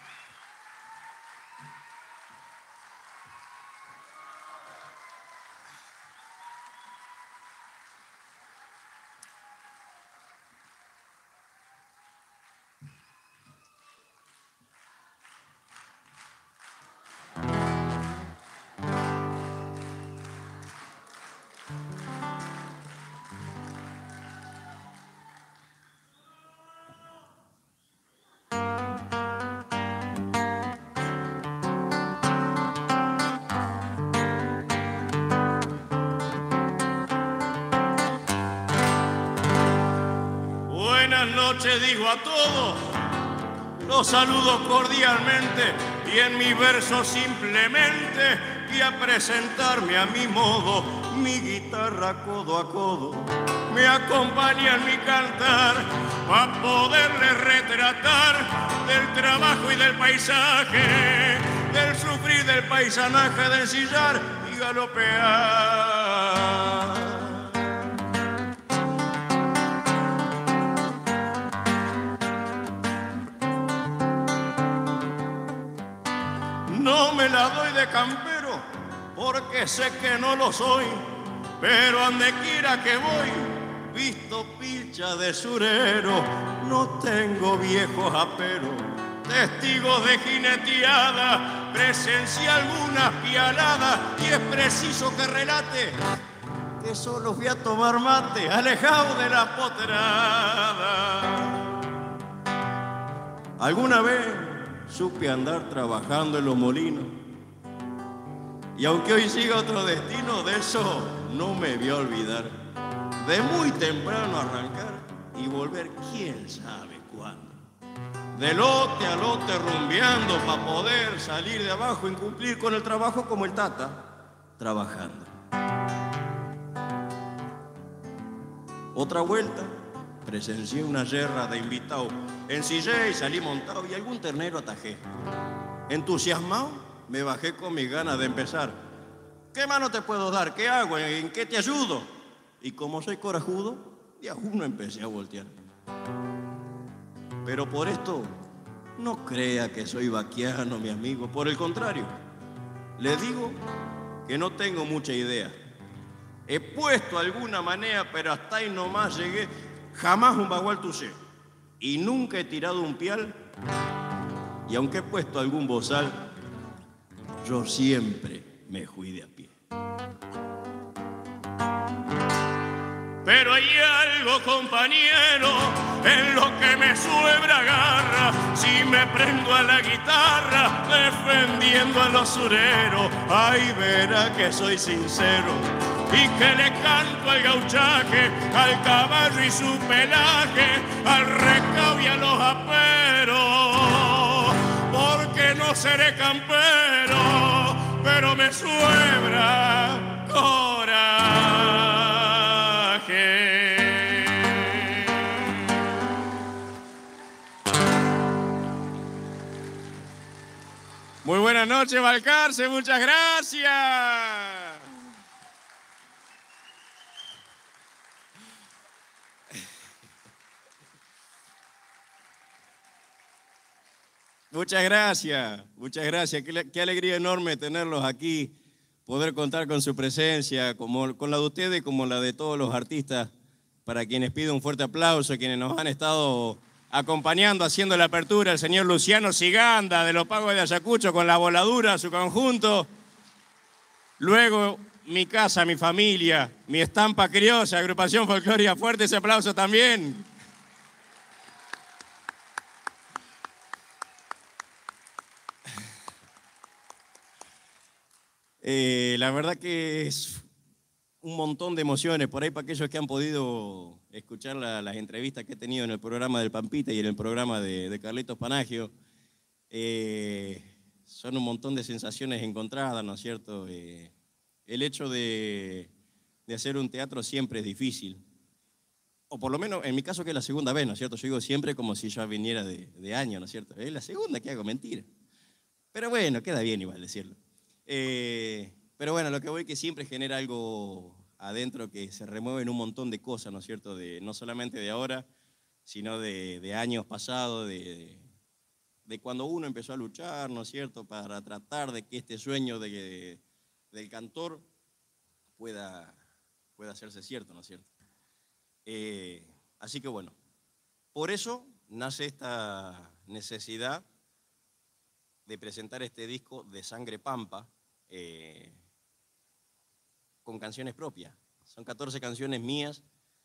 Digo a todos, los saludo cordialmente y en mi verso simplemente y a presentarme a mi modo, mi guitarra codo a codo me acompaña en mi cantar para poderle retratar del trabajo y del paisaje, del sufrir del paisanaje, del sillar y galopear. No me la doy de campero, porque sé que no lo soy, pero donde quiera que voy, visto pilcha de surero, no tengo viejos aperos, testigos de jineteada, presencié algunas pialadas, y es preciso que relate que solo fui a tomar mate, alejado de la potrada. Alguna vez supe andar trabajando en los molinos, y aunque hoy siga otro destino, de eso no me voy a olvidar. De muy temprano arrancar y volver quién sabe cuándo. De lote a lote rumbeando para poder salir de abajo y cumplir con el trabajo como el Tata, trabajando. Otra vuelta, presencié una yerra de invitados. Ensillé y salí montado y algún ternero atajé. Entusiasmado, me bajé con mis ganas de empezar. ¿Qué mano te puedo dar? ¿Qué hago? ¿En qué te ayudo? Y como soy corajudo, de a uno empecé a voltear. Pero por esto, no crea que soy vaquiano, mi amigo. Por el contrario, le digo que no tengo mucha idea. He puesto alguna manea, pero hasta ahí nomás llegué. Jamás un bagual tucé. Y nunca he tirado un pial. Y aunque he puesto algún bozal, yo siempre me fui de a pie. Pero hay algo, compañero, en lo que me suebra garra. Si me prendo a la guitarra, defendiendo a los sureros, ahí verá que soy sincero y que le canto al gauchaje, al caballo y su pelaje, al recao y a los aperos. Porque no seré campero, pero me suebra coraje. Muy buenas noches, Balcarce, muchas gracias. Muchas gracias, muchas gracias. Qué alegría enorme tenerlos aquí, poder contar con su presencia, como con la de ustedes como la de todos los artistas, para quienes pido un fuerte aplauso, quienes nos han estado acompañando, haciendo la apertura, el señor Luciano Siganda de Los Pagos de Ayacucho con La Voladura, su conjunto. Luego, mi casa, mi familia, mi estampa criolla, agrupación folclórica fuerte, ese aplauso también. La verdad que es un montón de emociones. Por ahí para aquellos que han podido escuchar las entrevistas que he tenido en el programa del Pampita y en el programa de Carlitos Panagio, son un montón de sensaciones encontradas, ¿no es cierto? El hecho de hacer un teatro siempre es difícil. O por lo menos en mi caso que es la segunda vez, ¿no es cierto? Yo digo siempre como si yo viniera de año, ¿no es cierto? Es la segunda que hago, mentira. Pero bueno, queda bien igual decirlo. Pero bueno, lo que voy es que siempre genera algo adentro que se remueven un montón de cosas, ¿no es cierto? No solamente de ahora, sino de años pasados, de cuando uno empezó a luchar, ¿no es cierto? Para tratar de que este sueño del cantor pueda hacerse cierto, ¿no es cierto? Así que bueno, por eso nace esta necesidad de presentar este disco de Sangre Pampa, con canciones propias. Son 14 canciones mías,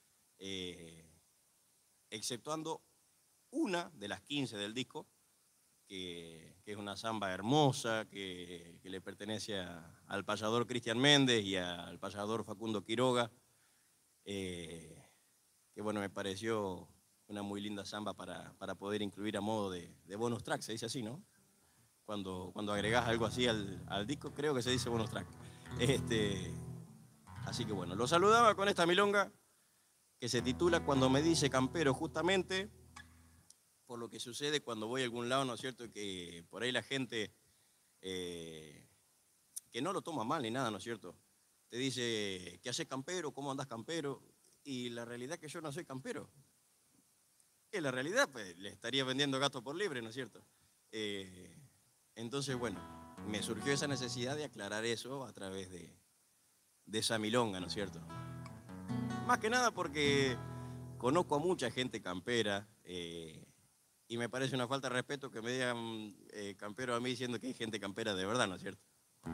exceptuando una de las 15 del disco, que es una samba hermosa, que le pertenece al payador Cristian Méndez y al payador Facundo Quiroga, que bueno, me pareció una muy linda samba para poder incluir a modo de bonus track, se dice así, ¿no? Cuando agregás algo así al disco, creo que se dice bonus track. Así que bueno, lo saludaba con esta milonga que se titula Cuando me dice campero, justamente por lo que sucede cuando voy a algún lado, ¿no es cierto? Que por ahí la gente, que no lo toma mal ni nada, ¿no es cierto? Te dice, ¿qué haces campero? ¿Cómo andás campero? Y la realidad es que yo no soy campero. En la realidad, pues, le estaría vendiendo gato por libre, ¿no es cierto? Entonces, bueno, me surgió esa necesidad de aclarar eso a través de esa milonga, ¿no es cierto? Más que nada porque conozco a mucha gente campera y me parece una falta de respeto que me digan campero a mí diciendo que hay gente campera de verdad, ¿no es cierto?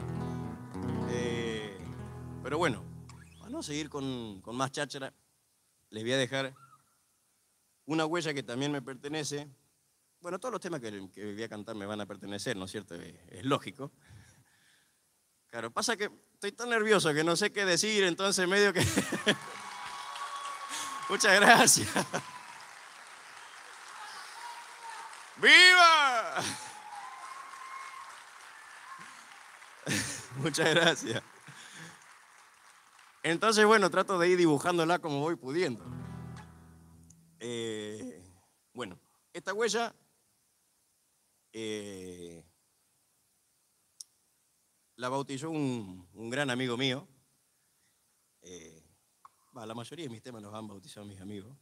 Pero bueno, para no seguir con más cháchara, les voy a dejar una huella que también me pertenece. Bueno, todos los temas que voy a cantar me van a pertenecer, ¿no es cierto? Es lógico. Claro, pasa que estoy tan nervioso que no sé qué decir, entonces medio que... Muchas gracias. ¡Viva! Muchas gracias. Entonces, bueno, trato de ir dibujándola como voy pudiendo. Bueno, esta huella la bautizó un gran amigo mío. La mayoría de mis temas los han bautizado mis amigos.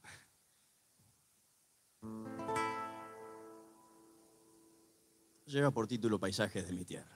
Lleva por título Paisajes de mi tierra.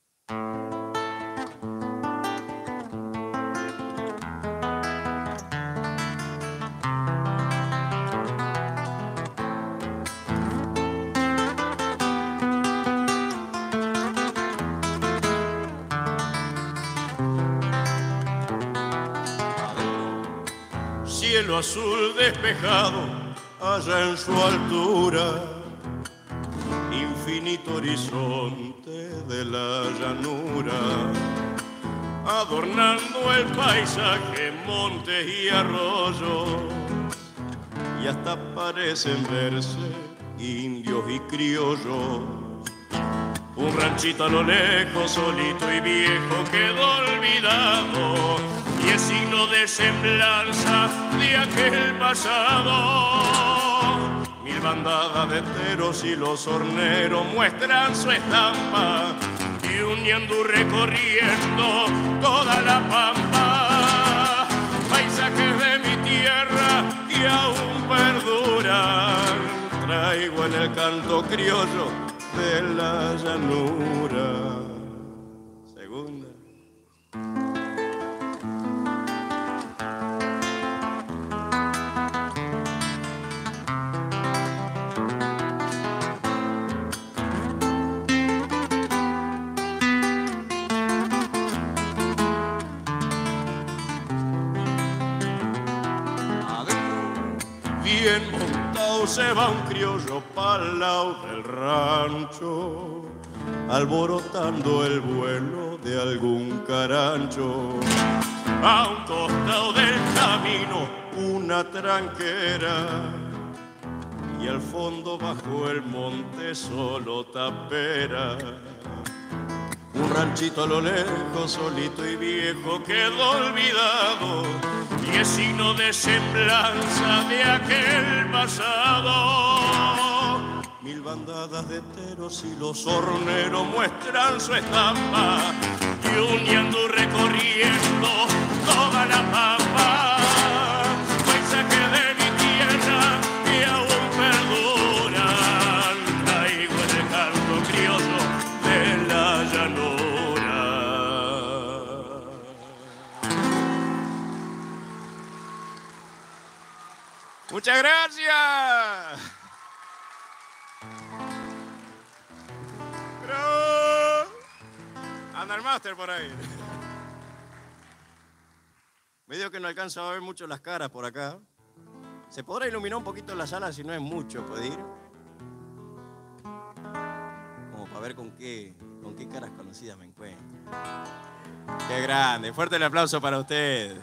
Cielo azul despejado, allá en su altura, infinito horizonte de la llanura, adornando el paisaje, montes y arroyos, y hasta parecen verse indios y criollos. Un ranchito a lo lejos, solito y viejo, quedó olvidado, y es signo de semblanza de aquel pasado. Mil bandadas de teros y los horneros muestran su estampa, y un ñandú recorriendo toda la pampa. Paisajes de mi tierra que aún perduran, traigo en el canto criollo de la llanura. Segunda. Bien montado se va un criollo pa'l lado del rancho, alborotando el vuelo de algún carancho. A un costado del camino una tranquera, y al fondo bajo el monte solo tapera. Un ranchito a lo lejos, solito y viejo, quedó olvidado, y es signo de semblanza de aquel pasado. Mil bandadas de teros y los horneros muestran su estampa, y un ñandú recorriendo toda la pampa. Paisaje de mi tierra que aún perduran, traigo en el canto criollo de la llanura. Muchas gracias. Bravo. Anda el máster por ahí. Medio que no alcanza a ver mucho las caras por acá. ¿Se podrá iluminar un poquito la sala si no es mucho, puede ir? Como para ver con qué caras conocidas me encuentro. ¡Qué grande! Fuerte el aplauso para ustedes.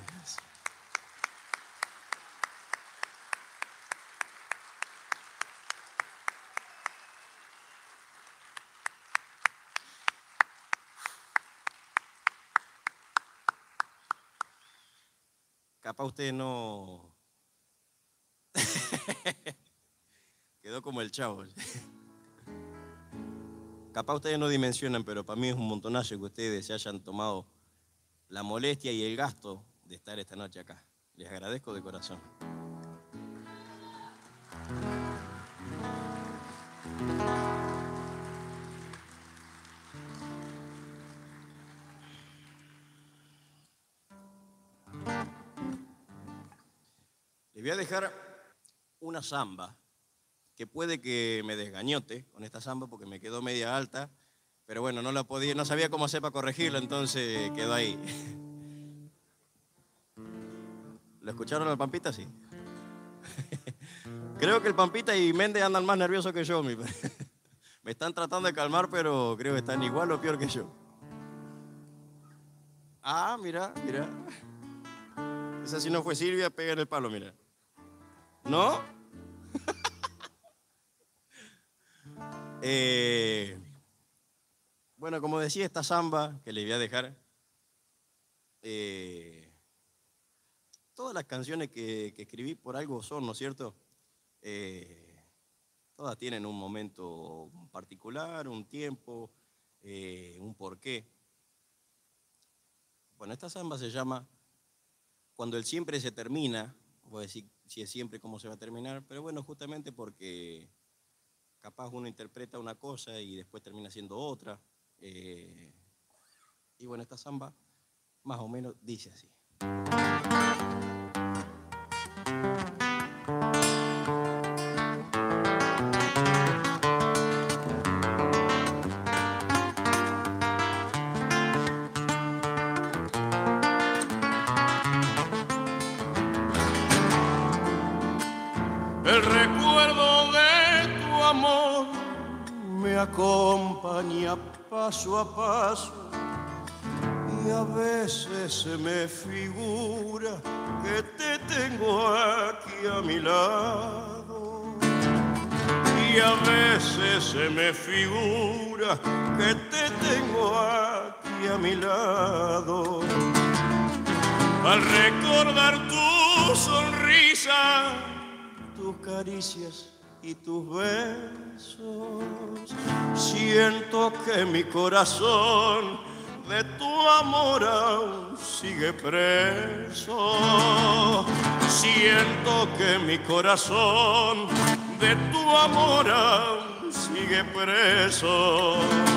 Capaz usted no... Quedó como el Chavo. Capaz ustedes no dimensionan, pero para mí es un montonazo que ustedes se hayan tomado la molestia y el gasto de estar esta noche acá. Les agradezco de corazón. Les voy a dejar una samba que puede que me desgañote con esta samba porque me quedó media alta, pero bueno, no sabía cómo hacer para corregirla, entonces quedó ahí. ¿Lo escucharon al Pampita? Sí. Creo que el Pampita y Méndez andan más nerviosos que yo. Me están tratando de calmar, pero creo que están igual o peor que yo. Ah, mira, mira. Esa si no fue Silvia, pega en el palo, mira. ¿No? Bueno, como decía, esta samba que les voy a dejar, todas las canciones que escribí por algo son, ¿no es cierto? Todas tienen un momento particular, un tiempo, un porqué. Bueno, esta samba se llama Cuando el siempre se termina. Voy a decir si es siempre cómo se va a terminar, pero bueno, justamente porque capaz uno interpreta una cosa y después termina siendo otra. Y bueno, esta samba más o menos dice así. El recuerdo de tu amor me acompaña paso a paso y a veces se me figura que te tengo aquí a mi lado. Y a veces se me figura que te tengo aquí a mi lado. Al recordar tu sonrisa, tus caricias y tus besos, siento que mi corazón de tu amor aún sigue preso. Siento que mi corazón de tu amor aún sigue preso.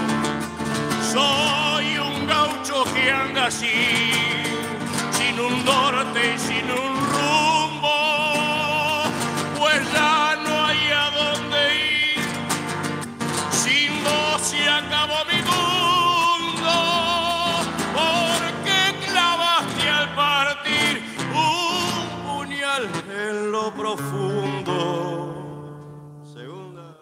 Soy un gaucho que anda así, sin un norte y sin un rumbo, pues ya no hay a dónde ir. Sin vos se acabó mi mundo, porque clavaste al partir un puñal en lo profundo. Segunda.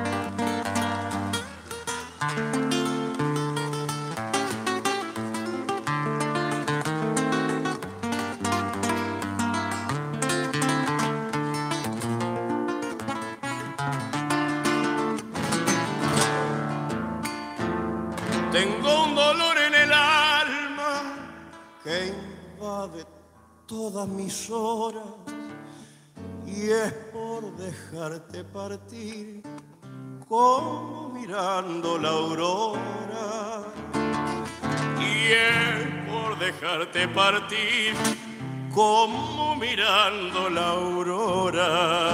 Tengo un dolor en el alma que invade todas mis horas y es por dejarte partir como mirando la aurora. Y es por dejarte partir como mirando la aurora.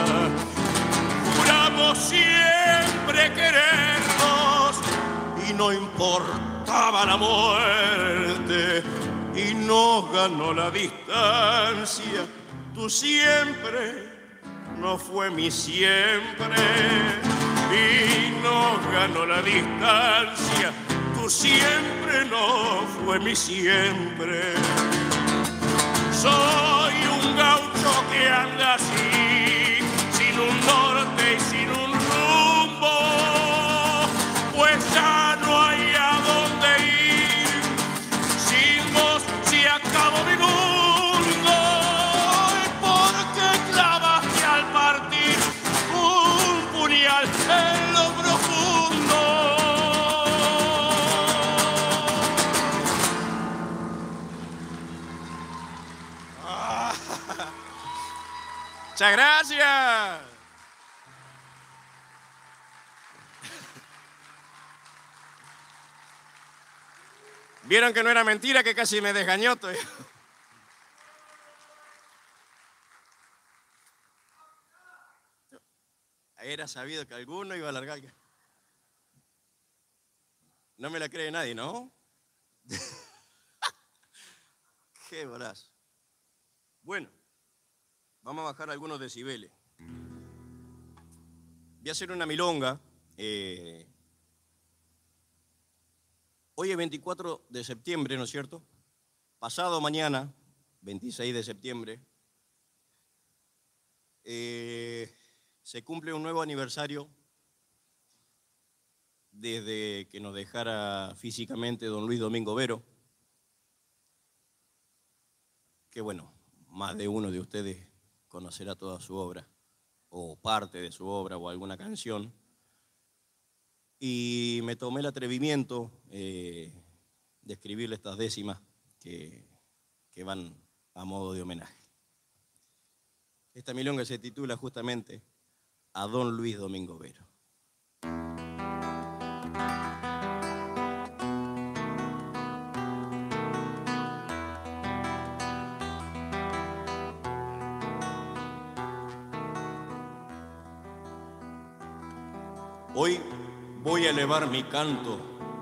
Juramos siempre querernos y no importaba la muerte, y nos ganó la distancia. Tú siempre no fue mi siempre, y nos ganó la distancia. Tú siempre no fue mi siempre. Soy un gaucho que anda así, sin un norte y sin un rumbo, pues ya no hay a dónde ir. Sin vos se acabó mi mundo, porque clavaste al partir un puñal en lo profundo. Muchas gracias. ¿Vieron que no era mentira, que casi me desgañó? Era sabido que alguno iba a alargar. No me la cree nadie, ¿no? Qué bolazo. Bueno, Vamos a bajar algunos decibeles. Voy a hacer una milonga. Hoy es 24 de septiembre, ¿no es cierto? Pasado mañana, 26 de septiembre, se cumple un nuevo aniversario desde que nos dejara físicamente don Luis Domingo Vero, que bueno, más de uno de ustedes conocerá toda su obra, o parte de su obra, o alguna canción. Y me tomé el atrevimiento de escribirle estas décimas que van a modo de homenaje. Esta milonga se titula justamente A don Luis Domingo Vero. Hoy voy a elevar mi canto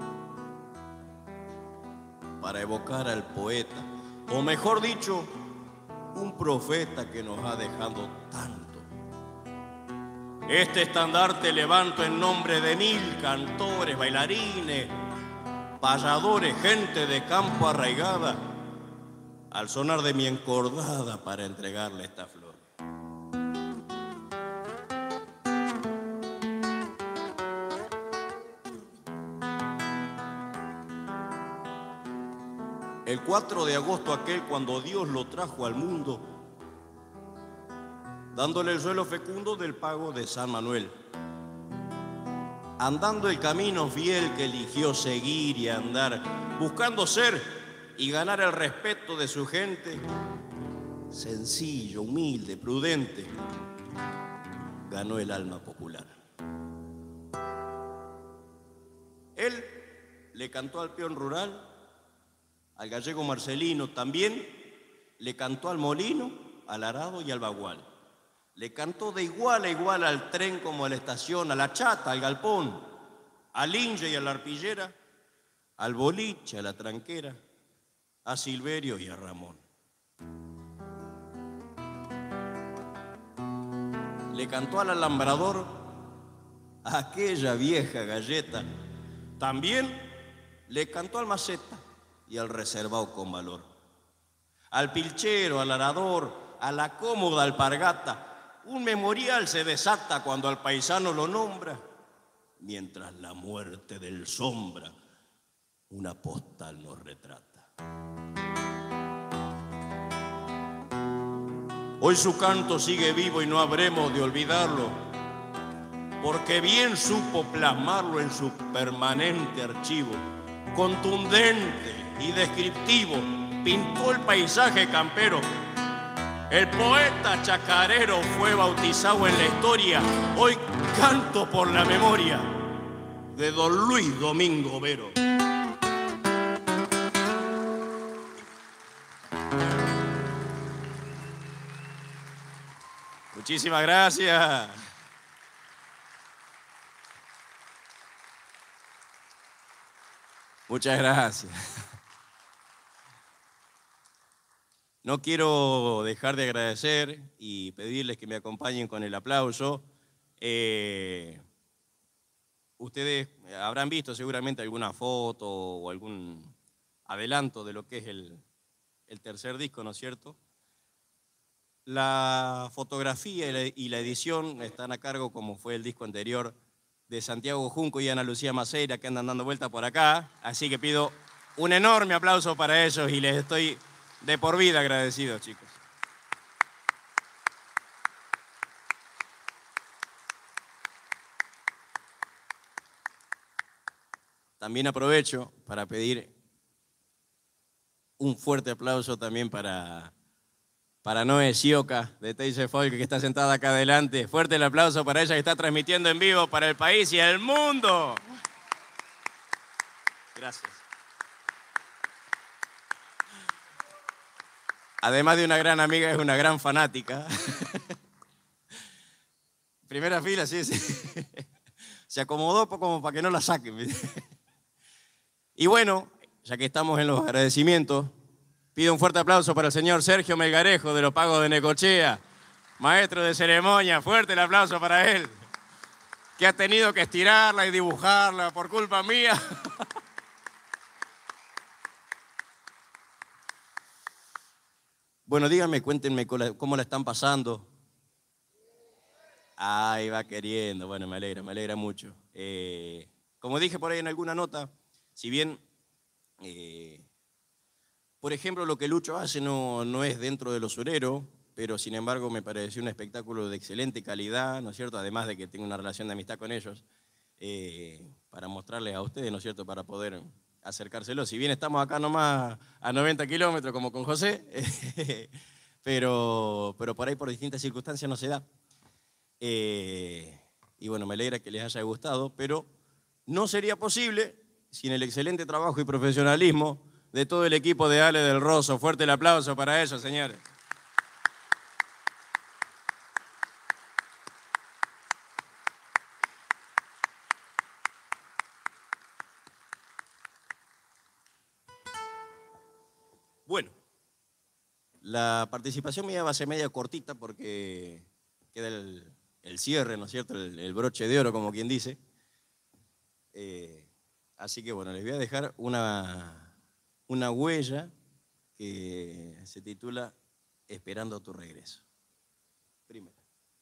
para evocar al poeta, o mejor dicho, un profeta que nos ha dejado tanto. Este estandarte levanto en nombre de 1000 cantores, bailarines, payadores, gente de campo arraigada, al sonar de mi encordada para entregarle esta flor. El 4 de agosto aquel, cuando Dios lo trajo al mundo, dándole el suelo fecundo del pago de San Manuel, andando el camino fiel que eligió seguir y andar, buscando ser y ganar el respeto de su gente, sencillo, humilde, prudente, ganó el alma popular. Él le cantó al peón rural, al gallego Marcelino, también le cantó al molino, al arado y al bagual. Le cantó de igual a igual al tren como a la estación, a la chata, al galpón, al inge y a la arpillera, al boliche, a la tranquera, a Silverio y a Ramón. Le cantó al alambrador, a aquella vieja galleta. También le cantó al maceta y al reservado con valor, al pilchero, al arador, a la cómoda alpargata. Un memorial se desata cuando al paisano lo nombra, mientras la muerte del sombra una postal nos retrata. Hoy su canto sigue vivo y no habremos de olvidarlo, porque bien supo plasmarlo en su permanente archivo, contundente y descriptivo, pintó el paisaje campero. El poeta chacarero fue bautizado en la historia. Hoy canto por la memoria de don Luis Domingo Vero. Muchísimas gracias. Muchas gracias. No quiero dejar de agradecer y pedirles que me acompañen con el aplauso. Ustedes habrán visto seguramente alguna foto o algún adelanto de lo que es el tercer disco, ¿no es cierto? La fotografía y la edición están a cargo, como fue el disco anterior, de Santiago Junco y Ana Lucía Maceira, que andan dando vuelta por acá. Así que pido un enorme aplauso para ellos y les estoy de por vida agradecido, chicos. También aprovecho para pedir un fuerte aplauso también para Noé Sioca de Teise Folk, que está sentada acá adelante. Fuerte el aplauso para ella, que está transmitiendo en vivo para el país y el mundo. Gracias. Además de una gran amiga, es una gran fanática. Primera fila, sí. Se acomodó como para que no la saquen. Y bueno, ya que estamos en los agradecimientos, pido un fuerte aplauso para el señor Sergio Melgarejo de los Pagos de Necochea, maestro de ceremonia, fuerte el aplauso para él, que ha tenido que estirarla y dibujarla por culpa mía. Bueno, díganme, cuéntenme cómo la están pasando. Ay, va queriendo. Bueno, me alegra mucho. Como dije por ahí en alguna nota, si bien, por ejemplo, lo que Lucho hace no es dentro de lo surero, pero sin embargo me pareció un espectáculo de excelente calidad, ¿no es cierto? Además de que tengo una relación de amistad con ellos, para mostrarles a ustedes, ¿no es cierto?, para poder acercárselo. Si bien estamos acá nomás a 90 kilómetros como con José, pero por ahí por distintas circunstancias no se da. Y bueno, me alegra que les haya gustado, pero no sería posible sin el excelente trabajo y profesionalismo de todo el equipo de Ale del Rosso. Fuerte el aplauso para ellos, señores. Bueno, la participación mía va a ser media cortita porque queda el cierre, ¿no es cierto?, el broche de oro, como quien dice. Así que bueno, les voy a dejar una huella que se titula Esperando tu regreso. Primero.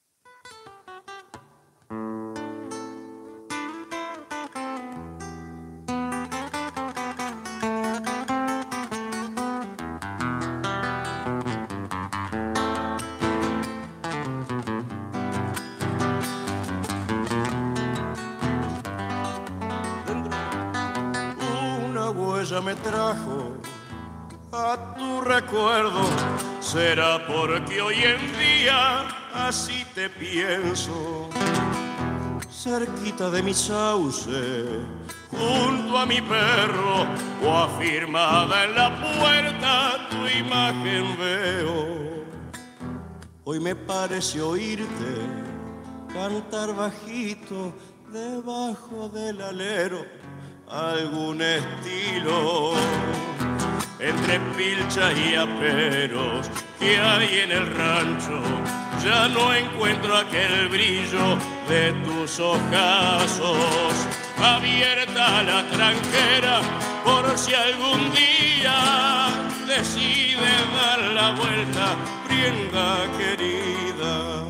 Me trajo a tu recuerdo, será porque hoy en día así te pienso, cerquita de mi sauce, junto a mi perro, o afirmada en la puerta tu imagen veo. Hoy me parece oírte cantar bajito debajo del alero algún estilo, entre pilchas y aperos que hay en el rancho. Ya no encuentro aquel brillo de tus ojazos. Abierta la tranquera por si algún día decide dar la vuelta, prenda querida.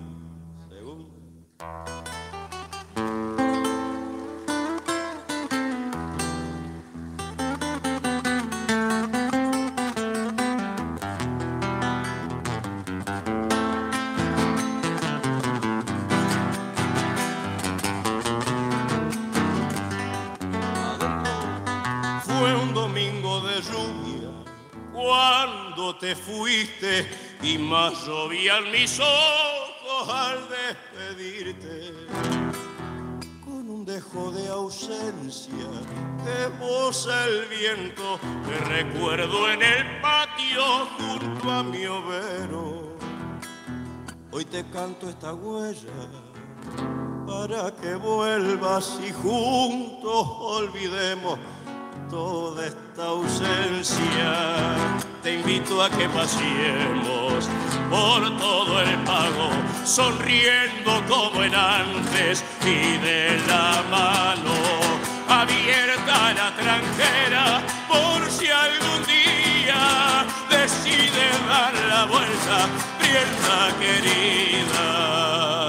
Cuando te fuiste y más llovían mis ojos al despedirte, con un dejo de ausencia que boza el viento, te recuerdo en el patio junto a mi overo. Hoy te canto esta huella para que vuelvas y juntos olvidemos toda esta ausencia. Te invito a que paseemos por todo el pago, sonriendo como en antes y de la mano. Abierta la tranquera por si algún día decide dar la vuelta, prenda querida.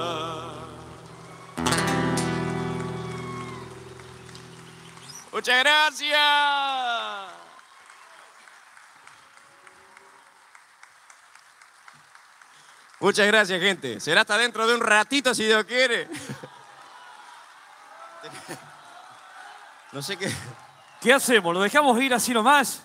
Muchas gracias. Muchas gracias, gente. Será hasta dentro de un ratito, si Dios quiere. No sé qué. ¿Qué hacemos? ¿Lo dejamos ir así nomás?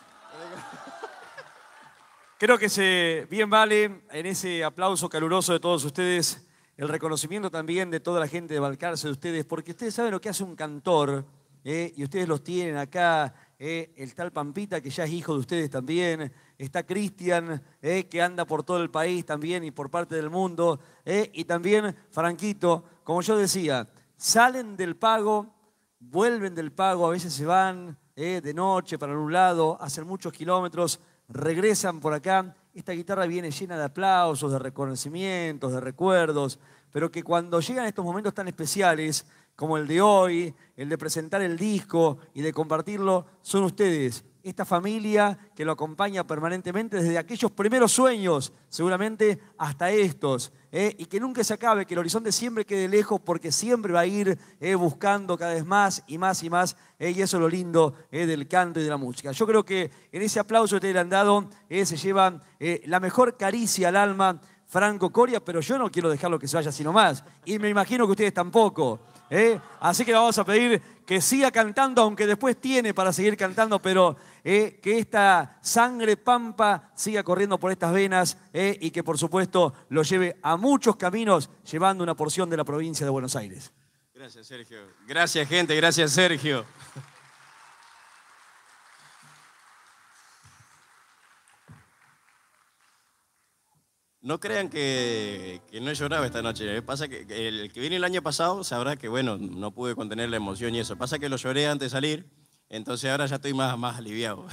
Creo que bien vale en ese aplauso caluroso de todos ustedes el reconocimiento también de toda la gente de Balcarce, de ustedes, porque ustedes saben lo que hace un cantor. Y ustedes los tienen acá, el tal Pampita, que ya es hijo de ustedes también, está Cristian, que anda por todo el país también y por parte del mundo, y también Franquito, como yo decía, salen del pago, vuelven del pago, a veces se van de noche para un lado, hacen muchos kilómetros, regresan por acá, esta guitarra viene llena de aplausos, de reconocimientos, de recuerdos, pero que cuando llegan estos momentos tan especiales, como el de hoy, el de presentar el disco y de compartirlo, son ustedes, esta familia que lo acompaña permanentemente desde aquellos primeros sueños, seguramente hasta estos, y que nunca se acabe, que el horizonte siempre quede lejos porque siempre va a ir buscando cada vez más y más y más, y eso es lo lindo del canto y de la música. Yo creo que en ese aplauso que ustedes le han dado se lleva la mejor caricia al alma Franco Coria, pero yo no quiero dejarlo que se vaya así nomás, y me imagino que ustedes tampoco. Así que le vamos a pedir que siga cantando, aunque después tiene para seguir cantando, pero que esta sangre pampa siga corriendo por estas venas y que por supuesto lo lleve a muchos caminos, llevando una porción de la provincia de Buenos Aires. Gracias, Sergio. Gracias, gente. Gracias, Sergio. No crean que no he llorado esta noche. Pasa que el que vino el año pasado sabrá que, bueno, no pude contener la emoción y eso. Pasa que lo lloré antes de salir, entonces ahora ya estoy más aliviado.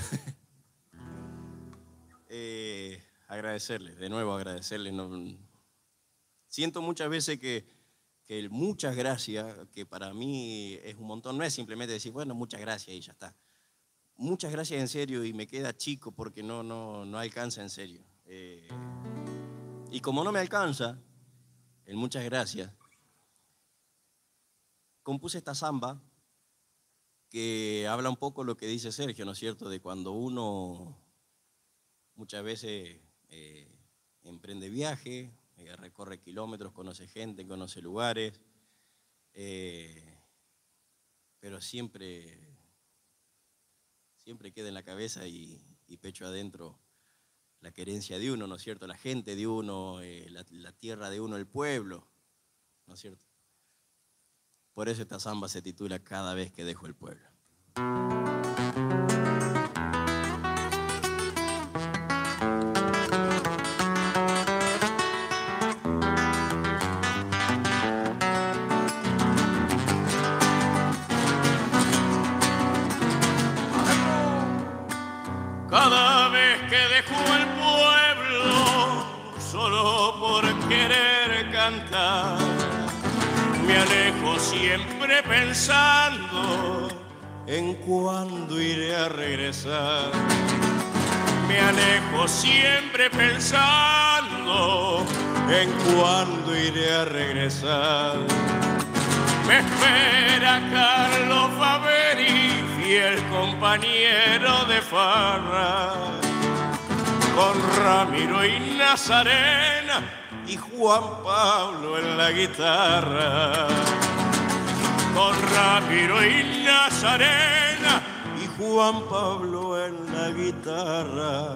Agradecerles, de nuevo agradecerles. Siento muchas veces que el muchas gracias, que para mí es un montón, no es simplemente decir, bueno, muchas gracias y ya está. Muchas gracias en serio y me queda chico porque no alcanza en serio. Y como no me alcanza, en muchas gracias, compuse esta samba que habla un poco lo que dice Sergio, ¿no es cierto? De cuando uno muchas veces emprende viaje, recorre kilómetros, conoce gente, conoce lugares, pero siempre queda en la cabeza y pecho adentro la querencia de uno, ¿no es cierto? La gente de uno, la tierra de uno, el pueblo, ¿no es cierto? Por eso esta samba se titula Cada vez que dejo el pueblo. Cada vez que dejo el pueblo, solo por querer cantar, me alejo siempre pensando en cuándo iré a regresar. Me alejo siempre pensando en cuándo iré a regresar. Me espera Carlos Faveri, fiel compañero de farra, con Ramiro y Nazarena y Juan Pablo en la guitarra. Con Ramiro y Nazarena y Juan Pablo en la guitarra.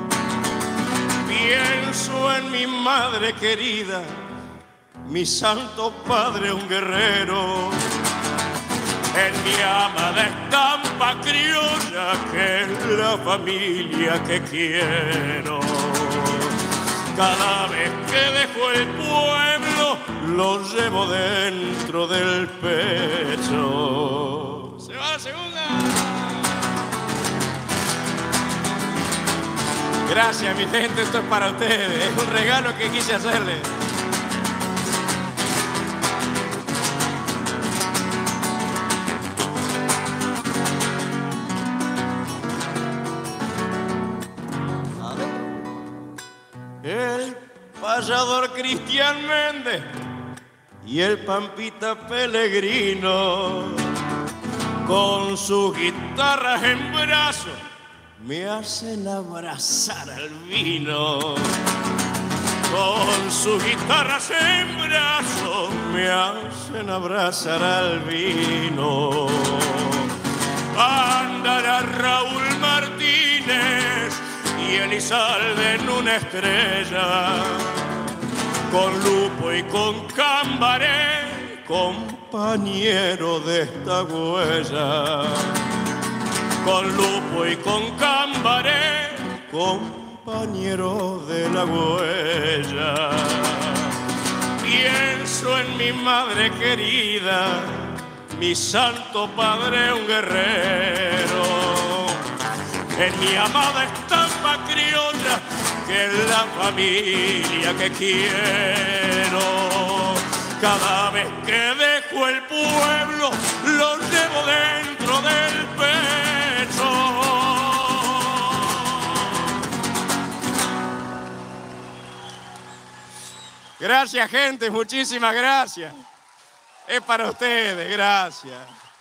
Pienso en mi madre querida, mi santo padre un guerrero, en mi amada estampa criolla, que es la familia que quiero. Cada vez que dejo el pueblo, lo llevo dentro del pecho. ¡Se va la segunda! Gracias, mi gente, esto es para ustedes. Es un regalo que quise hacerles. El payador Cristian Méndez y el Pampita Pellegrino, con sus guitarras en brazos, me hacen abrazar al vino. Con sus guitarras en brazos, me hacen abrazar al vino. Andará Raúl Martínez y Elizalde en una estrella, con Lupo y con Cambaré, compañero de esta huella. Con Lupo y con Cambaré, compañero de la huella. Pienso en mi madre querida, mi santo padre un guerrero, en mi amada estampa pampa criolla, que es la familia que quiero. Cada vez que dejo el pueblo, lo llevo dentro del pecho. Gracias, gente, muchísimas gracias. Es para ustedes, gracias.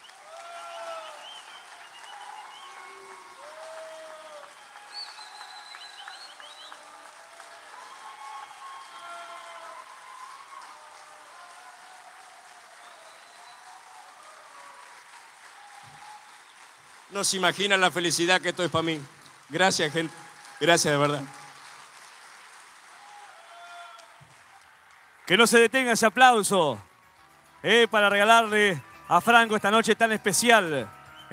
No se imaginan la felicidad que esto es para mí. Gracias, gente. Gracias, de verdad. Que no se detenga ese aplauso para regalarle a Franco esta noche tan especial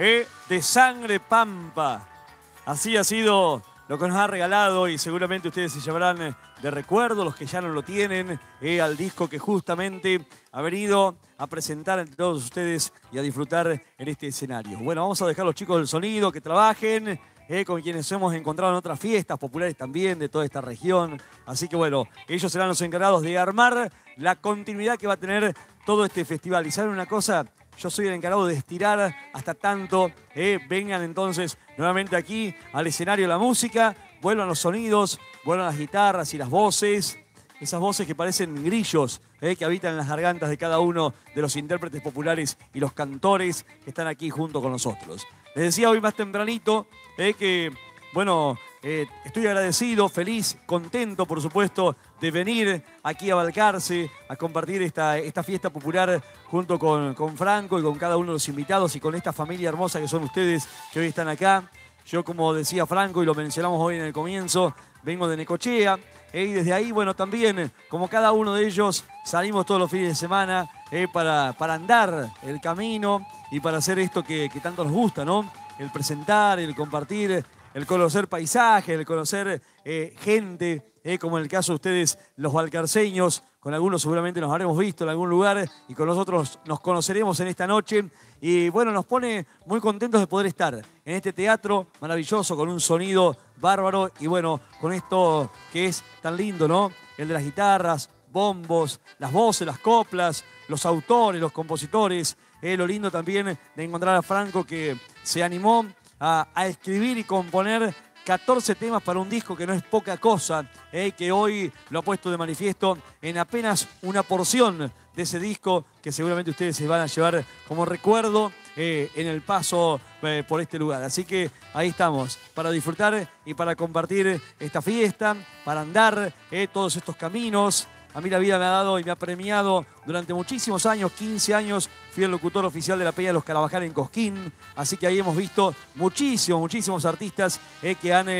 de Sangre Pampa. Así ha sido lo que nos ha regalado y seguramente ustedes se llevarán de recuerdo, los que ya no lo tienen, al disco que justamente ha venido a presentar entre todos ustedes y a disfrutar en este escenario. Bueno, vamos a dejar a los chicos del sonido que trabajen, con quienes hemos encontrado en otras fiestas populares también de toda esta región. Así que bueno, ellos serán los encargados de armar la continuidad que va a tener todo este festival. Y ¿saben una cosa? Yo soy el encargado de estirar hasta tanto. Vengan entonces nuevamente aquí al escenario de la música, vuelvan los sonidos, vuelvan las guitarras y las voces. Esas voces que parecen grillos, que habitan en las gargantas de cada uno de los intérpretes populares y los cantores que están aquí junto con nosotros. Les decía hoy más tempranito que, bueno, estoy agradecido, feliz, contento, por supuesto, de venir aquí a Balcarce a compartir esta fiesta popular junto con Franco y con cada uno de los invitados y con esta familia hermosa que son ustedes que hoy están acá. Yo, como decía Franco y lo mencionamos hoy en el comienzo, vengo de Necochea. Y desde ahí, bueno, también, como cada uno de ellos, salimos todos los fines de semana para andar el camino y para hacer esto que tanto nos gusta, ¿no? El presentar, el compartir, el conocer paisajes, el conocer gente, como en el caso de ustedes, los balcarceños. Con algunos seguramente nos habremos visto en algún lugar y con nosotros nos conoceremos en esta noche. Y bueno, nos pone muy contentos de poder estar en este teatro maravilloso con un sonido bárbaro y bueno, con esto que es tan lindo, ¿no? El de las guitarras, bombos, las voces, las coplas, los autores, los compositores. Lo lindo también de encontrar a Franco que se animó a escribir y componer 14 temas para un disco que no es poca cosa, que hoy lo ha puesto de manifiesto en apenas una porción de ese disco que seguramente ustedes se van a llevar como recuerdo en el paso por este lugar. Así que ahí estamos, para disfrutar y para compartir esta fiesta, para andar todos estos caminos. A mí la vida me ha dado y me ha premiado durante muchísimos años, 15 años, fui el locutor oficial de la Peña de los Carabajal en Cosquín, así que ahí hemos visto muchísimos artistas que han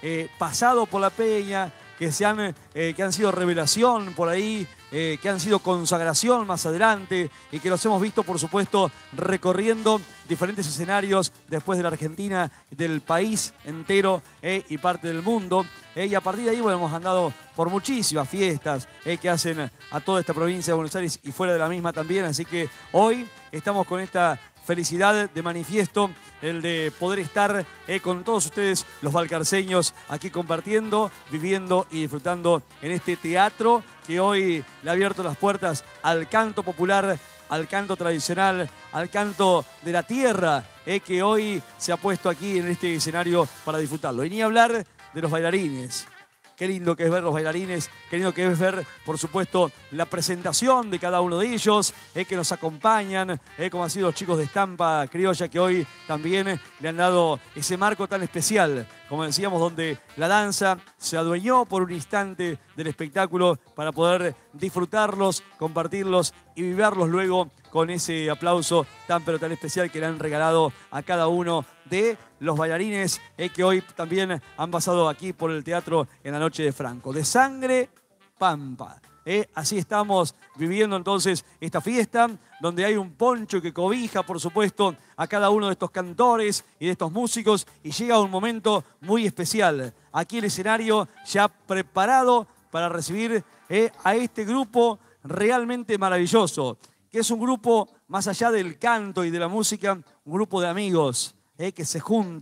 pasado por la Peña, que han sido revelación por ahí, que han sido consagración más adelante y que los hemos visto, por supuesto, recorriendo diferentes escenarios después de la Argentina, del país entero y parte del mundo. Y a partir de ahí, bueno, hemos andado por muchísimas fiestas que hacen a toda esta provincia de Buenos Aires y fuera de la misma también. Así que hoy estamos con esta felicidad de manifiesto, el de poder estar con todos ustedes, los balcarceños, aquí compartiendo, viviendo y disfrutando en este teatro que hoy le ha abierto las puertas al canto popular, al canto tradicional, al canto de la tierra, que hoy se ha puesto aquí en este escenario para disfrutarlo. Y ni hablar de los bailarines. Qué lindo que es ver los bailarines, qué lindo que es ver, por supuesto, la presentación de cada uno de ellos, que nos acompañan, como han sido los chicos de Estampa Criolla, que hoy también le han dado ese marco tan especial, como decíamos, donde la danza se adueñó por un instante del espectáculo para poder disfrutarlos, compartirlos y vivirlos luego con ese aplauso tan pero tan especial que le han regalado a cada uno de los bailarines que hoy también han pasado aquí por el teatro en la noche de Franco. De Sangre Pampa. Así estamos viviendo entonces esta fiesta, donde hay un poncho que cobija, por supuesto, a cada uno de estos cantores y de estos músicos, y llega un momento muy especial. Aquí el escenario ya preparado para recibir a este grupo realmente maravilloso, que es un grupo, más allá del canto y de la música, un grupo de amigos que se juntan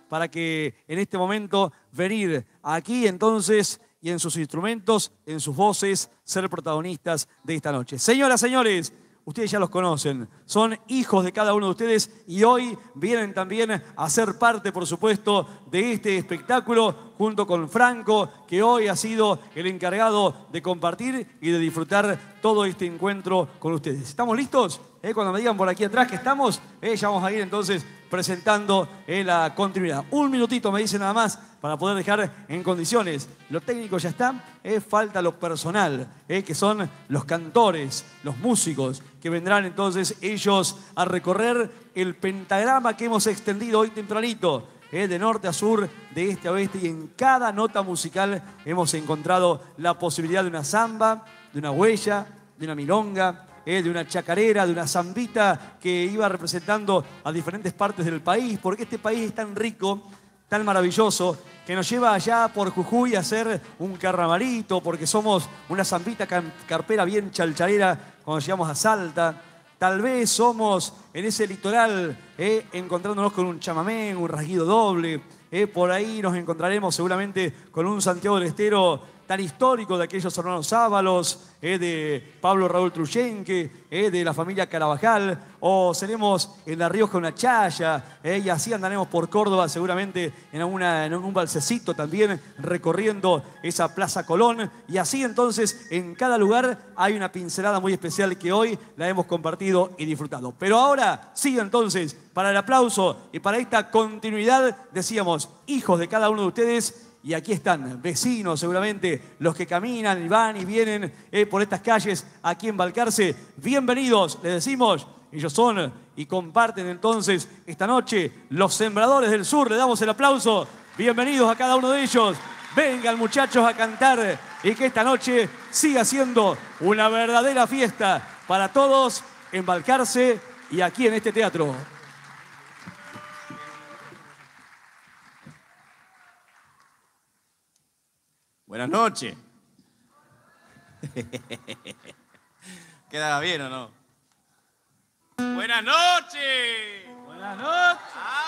para que en este momento venir aquí entonces y en sus instrumentos, en sus voces, ser protagonistas de esta noche. Señoras, señores, ustedes ya los conocen, son hijos de cada uno de ustedes y hoy vienen también a ser parte, por supuesto, de este espectáculo junto con Franco, que hoy ha sido el encargado de compartir y de disfrutar todo este encuentro con ustedes. ¿Estamos listos? Cuando me digan por aquí atrás que estamos, ya vamos a ir entonces presentando la continuidad. Un minutito me dicen nada más para poder dejar en condiciones. Lo técnico ya está, falta lo personal, que son los cantores, los músicos, que vendrán entonces ellos a recorrer el pentagrama que hemos extendido hoy tempranito, de norte a sur, de este a oeste, y en cada nota musical hemos encontrado la posibilidad de una samba, de una huella, de una milonga, de una chacarera, de una zambita que iba representando a diferentes partes del país, porque este país es tan rico, tan maravilloso, que nos lleva allá por Jujuy a hacer un carnavalito, porque somos una zambita carpera bien chalcharera cuando llegamos a Salta. Tal vez somos en ese litoral, encontrándonos con un chamamé, un rasguido doble. Por ahí nos encontraremos seguramente con un Santiago del Estero tan histórico de aquellos hermanos Ábalos, de Pablo Raúl Truyenque, de la familia Carabajal, o seremos en La Rioja una chaya, y así andaremos por Córdoba seguramente en un balsecito también, recorriendo esa Plaza Colón, y así entonces en cada lugar hay una pincelada muy especial que hoy la hemos compartido y disfrutado. Pero ahora sí, entonces, para el aplauso y para esta continuidad, decíamos, hijos de cada uno de ustedes. Y aquí están, vecinos seguramente, los que caminan y van y vienen por estas calles aquí en Balcarce. Bienvenidos, les decimos. Ellos son y comparten entonces esta noche los Sembradores del Sur. Le damos el aplauso. Bienvenidos a cada uno de ellos. Vengan, muchachos, a cantar y que esta noche siga siendo una verdadera fiesta para todos en Balcarce y aquí en este teatro. Buenas noches. ¿Queda bien o no? Buenas noches. Buenas noches.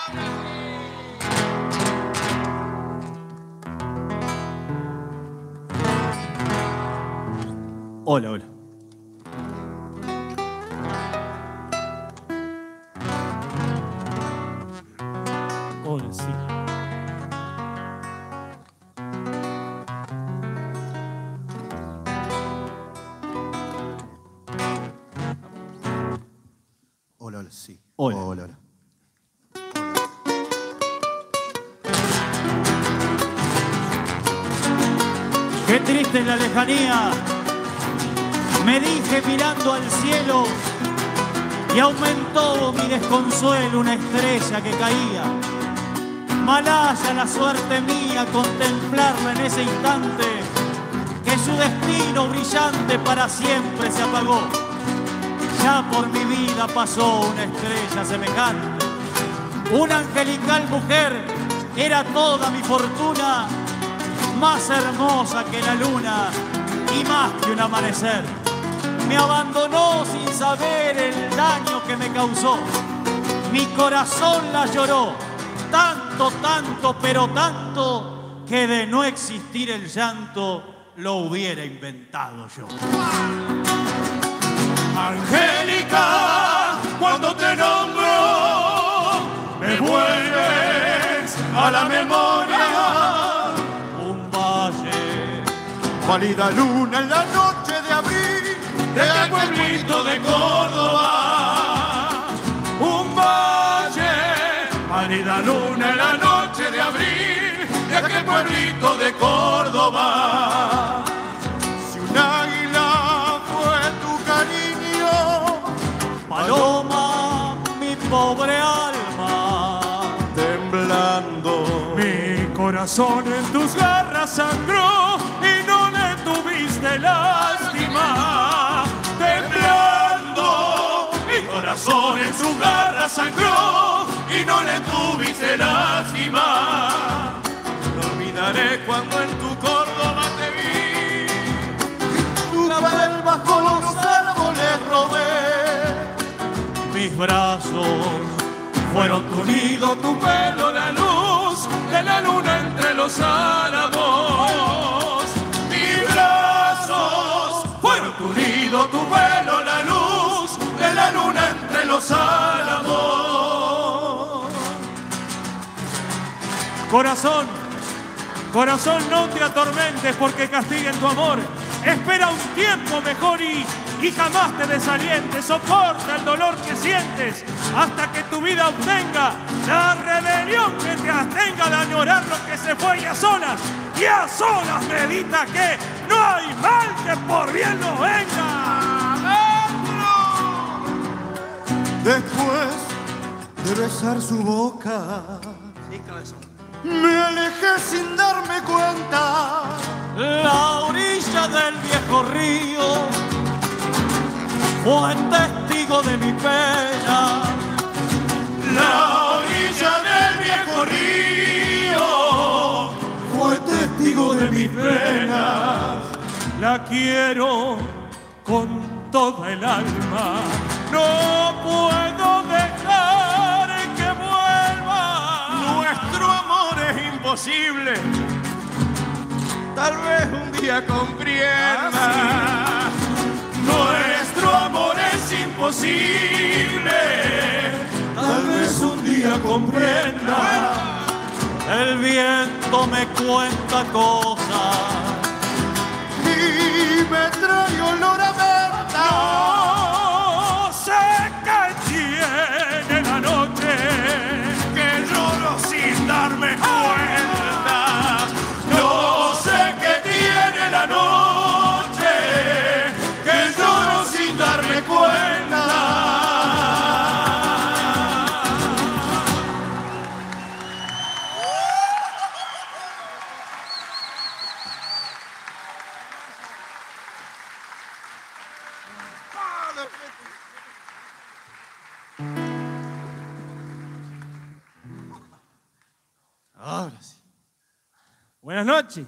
Hola, hola. Hola, sí. Hola, hola, sí. Hola. Hola, hola. Qué triste es la lejanía, me dije mirando al cielo, y aumentó mi desconsuelo una estrella que caía. Malaya la suerte mía contemplarla en ese instante, que su destino brillante para siempre se apagó. Ya por mi vida pasó una estrella semejante, una angelical mujer, era toda mi fortuna, más hermosa que la luna y más que un amanecer. Me abandonó sin saber el daño que me causó, mi corazón la lloró, tanto, tanto, pero tanto, que de no existir el llanto lo hubiera inventado yo. Angélica, cuando te nombro, me vuelves a la memoria. Un valle, Pálida luna en la noche de abril, de aquel pueblito de Córdoba. Un valle, pálida luna en la noche de abril, de aquel pueblito de Córdoba. Si un águila fue tu cariño, paloma, mi pobre alma, temblando, mi corazón en tus garras sangró y no le tuviste lástima. temblando, mi corazón en su garra sangró y no le tuviste lástima. No olvidaré cuando en tu Córdoba te vi, Una vez bajo los árboles robé. Mis brazos fueron tu nido, tu pelo la luz luz de la luna entre los álamos. Mis brazos fueron tu nido, tu vuelo, la luz de la luna entre los álamos. Corazón, corazón, no te atormentes porque castiguen tu amor. Espera un tiempo mejor y jamás te desalientes. Soporta el dolor que sientes hasta que tu vida obtenga la rebelión que te abstenga de añorar lo que se fue, y a solas medita que no hay mal que por bien no venga. Después de besar su boca, me alejé sin darme cuenta. La orilla del viejo río fue testigo de mi pena. La orilla del viejo río fue testigo de mis penas. La quiero con toda el alma. No puedo dejar que vuelva. Nuestro amor es imposible. Tal vez un día comprenda. Nuestro amor es imposible. Tal vez un día comprenda. El viento me cuenta cosas Y me trae olor a menta. No sé qué tiene la noche Que lloro sin darme cuenta. No sé qué tiene la noche. Que lloro sin darme cuenta. Ahora sí. Buenas noches.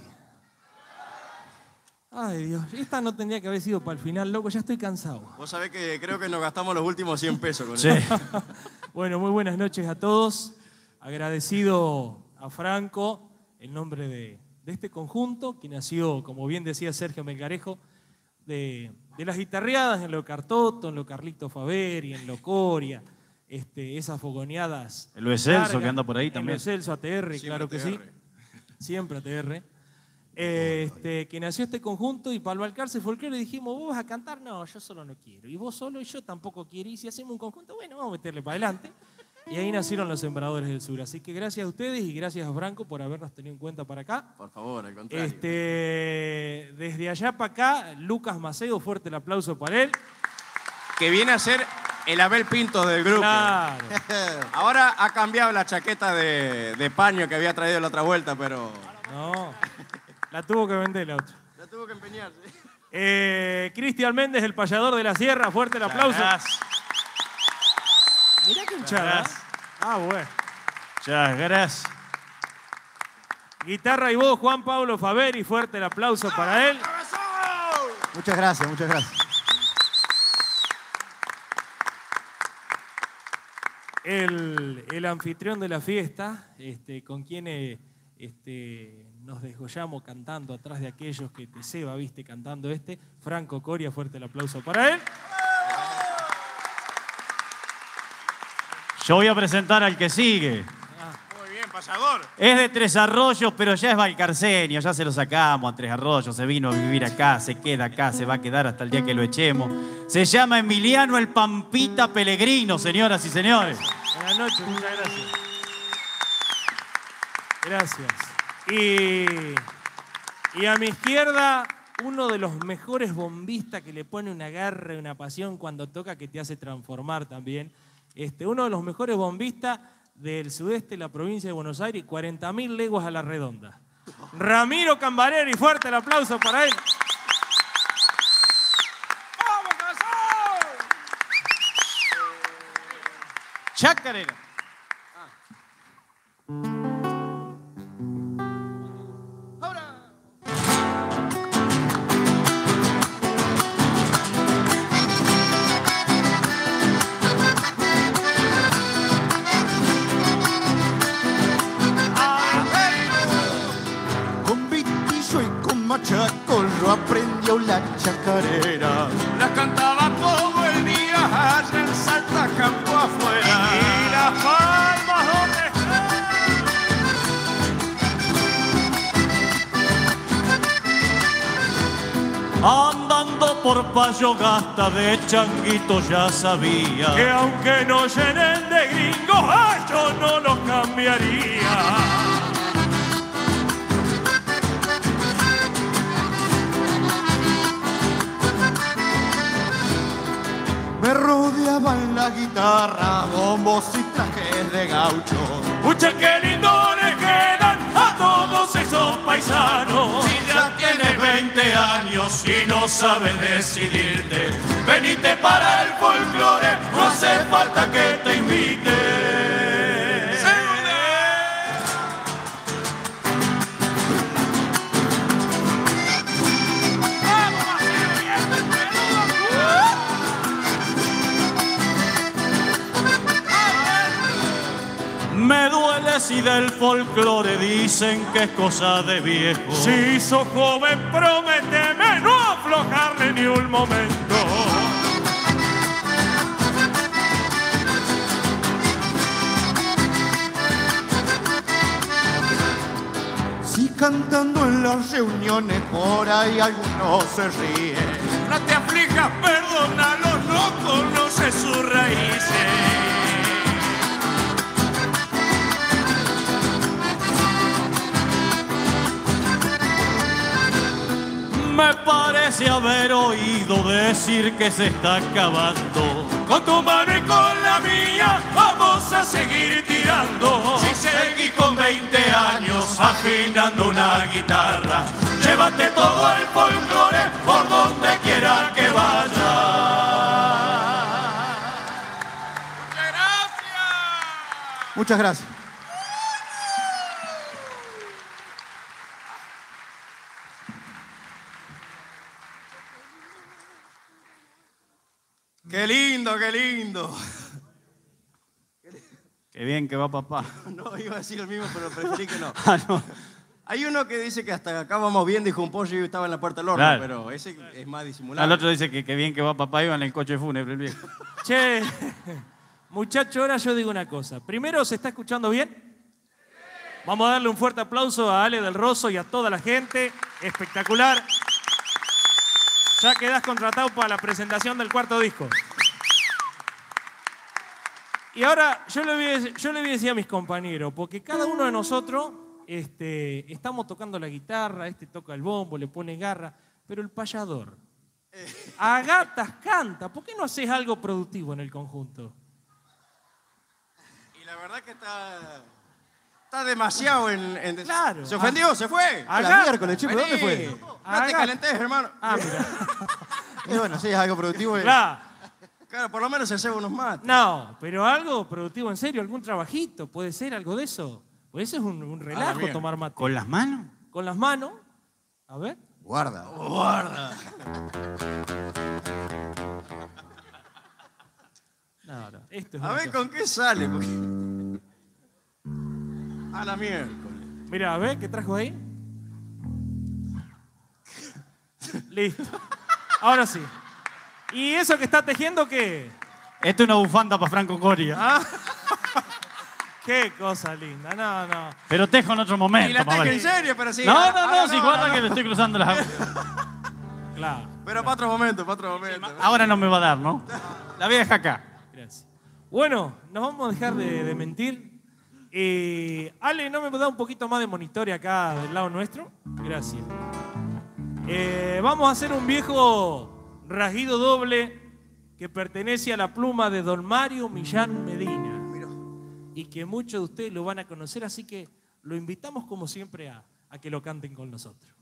Ay, Dios, esta no tendría que haber sido para el final, loco, ya estoy cansado. Vos sabés que creo que nos gastamos los últimos 100 pesos con Sí. eso. Bueno, muy buenas noches a todos. Agradecido a Franco en nombre de este conjunto, que nació, como bien decía Sergio Melgarejo, de las guitarreadas en lo Cartoto, en lo Carlito Faveri, en lo Coria, esas fogoneadas. El Luis Celso, largas, que anda por ahí en también. Luis Celso, ATR, Siempre claro que sí. ATR. Siempre ATR. Que nació este conjunto, y para el Balcarce Folclore dijimos, ¿vos vas a cantar? No, yo solo no quiero. Y vos solo, y yo tampoco quiero. Y si hacemos un conjunto, bueno, vamos a meterle para adelante. Y ahí nacieron los Sembradores del Sur. Así que gracias a ustedes y gracias a Franco por habernos tenido en cuenta para acá. Por favor, al contrario. Desde allá para acá, Lucas Maceo, fuerte el aplauso para él. Que viene a ser el Abel Pinto del grupo. Claro. Ahora ha cambiado la chaqueta de paño que había traído la otra vuelta, pero No, la tuvo que vender la otra. la tuvo que empeñar. ¿Sí? Cristian Méndez, el payador de la sierra, fuerte el aplauso. Mirá qué hinchada. Ah, bueno. Muchas gracias. Guitarra y voz, Juan Pablo Faveri, fuerte el aplauso para él. Muchas gracias, muchas gracias. El anfitrión de la fiesta, con quien nos desgollamos cantando atrás de aquellos que te ceba, viste, cantando Franco Coria, fuerte el aplauso para él. Yo voy a presentar al que sigue. Muy bien, pasador. Es de Tres Arroyos, pero ya es valcarceño, ya se lo sacamos a Tres Arroyos, se vino a vivir acá, se queda acá, se va a quedar hasta el día que lo echemos. Se llama Emiliano el Pampita Pellegrino, señoras y señores. Buenas noches, muchas gracias. Gracias. Y a mi izquierda, uno de los mejores bombistas que le pone una garra y una pasión cuando toca, que te hace transformar también. Uno de los mejores bombistas del sudeste de la provincia de Buenos Aires, 40.000 leguas a la redonda. Ramiro Cambareri, fuerte el aplauso para él. ¡Vamos, corazón! Chacarera. Ay, viola chacarera. La cantaba todo el día allá en Salta campo afuera. Y las palmas donde Andando por Payogasta de changuito ya sabía que aunque nos llenen de gringos, yo no los cambiaría. Me rodeaban la guitarra, bombos y trajes de gaucho. Pucha, qué lindo le quedan a todos esos paisanos. Si ya tienes 20 años y no sabes decidirte, venite para el folclore, no hace falta que te invite. Me duele si del folclore dicen que es cosa de viejo. Si sos joven, prométeme no aflojarle ni un momento. Si cantando en las reuniones por ahí alguno se ríe, no te aflijas, perdónalo, no conoces sus raíces. Me parece haber oído decir que se está acabando. Con tu mano y con la mía vamos a seguir tirando. Si seguís con 20 años afinando una guitarra, llévate todo el folclore por donde quiera que vaya. Muchas gracias. ¡Qué lindo, qué lindo! Qué bien que va papá. No, iba a decir el mismo, pero preferí que no. No. Hay uno que dice que hasta acá vamos bien, dijo un pollo y estaba en la puerta del horno, Claro. pero ese es más disimulado. Al otro dice que qué bien que va papá, iba en el coche fúnebre el viejo. Che, muchacho, ahora yo digo una cosa. Primero, ¿se está escuchando bien? Vamos a darle un fuerte aplauso a Ale del Rosso y a toda la gente. Espectacular. Ya quedás contratado para la presentación del cuarto disco. Y ahora yo le voy a decir a mis compañeros, porque cada uno de nosotros estamos tocando la guitarra, toca el bombo, le pone garra, pero el payador a gatas canta. ¿Por qué no haces algo productivo en el conjunto? Y la verdad que está demasiado en Claro. ¿Se ofendió? ¿Se fue? A la miércoles, chico, ¿dónde Vení. fue? No te calentes, hermano. Ah, mira. Bueno, sí, es algo productivo. Claro. Claro, por lo menos se lleva unos mates. No, pero algo productivo en serio, algún trabajito, puede ser algo de eso. Pues eso es un relajo bien. tomar mate. ¿Con las manos? Con las manos. A ver. Guarda. Guarda. No, esto es A una ver cosa. con qué sale. Porque... A la miércoles. Mira, a ver, ¿qué trajo ahí? Listo. Ahora sí. ¿Y eso que está tejiendo qué? Esto es una bufanda para Franco Coria. ¿Ah? Qué cosa linda. No, no. Pero tejo en otro momento. Y la más teje vale. en serio, pero sí. No, si guarda que le estoy cruzando las aguas. Claro. Pero para otro momento, para otro momento. Ahora no me va a dar, ¿no? La vieja acá. Gracias. Bueno, nos vamos a dejar de mentir. Ale, ¿no me da un poquito más de monitor acá del lado nuestro? Gracias. Vamos a hacer un viejo rasguido doble que pertenece a la pluma de don Mario Millán Medina. Y que muchos de ustedes lo van a conocer, así que lo invitamos como siempre a que lo canten con nosotros.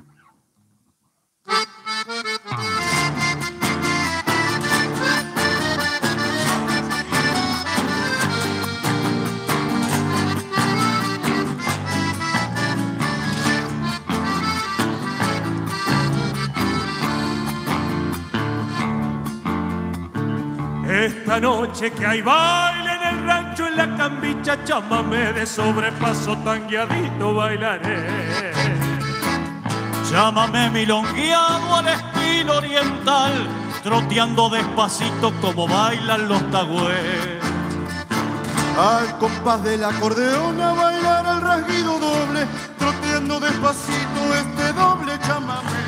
Esta noche que hay baile en el rancho, en la cambicha, chámame de sobrepaso, tangueadito bailaré. Llámame milongueado al estilo oriental, troteando despacito como bailan los tagües. Al compás del acordeón a bailar el rasguido doble, troteando despacito este doble chamamé.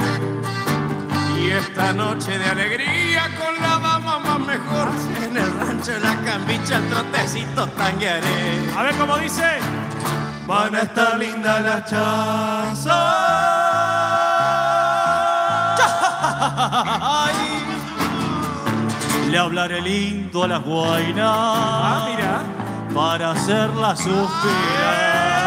Y esta noche de alegría con la dama más mejor, en el rancho de la Cambicha el trotecito tanguearé. A ver cómo dice. Van a estar lindas las chanzas. Le hablaré lindo a las guainas, mira, para hacerla suspirar.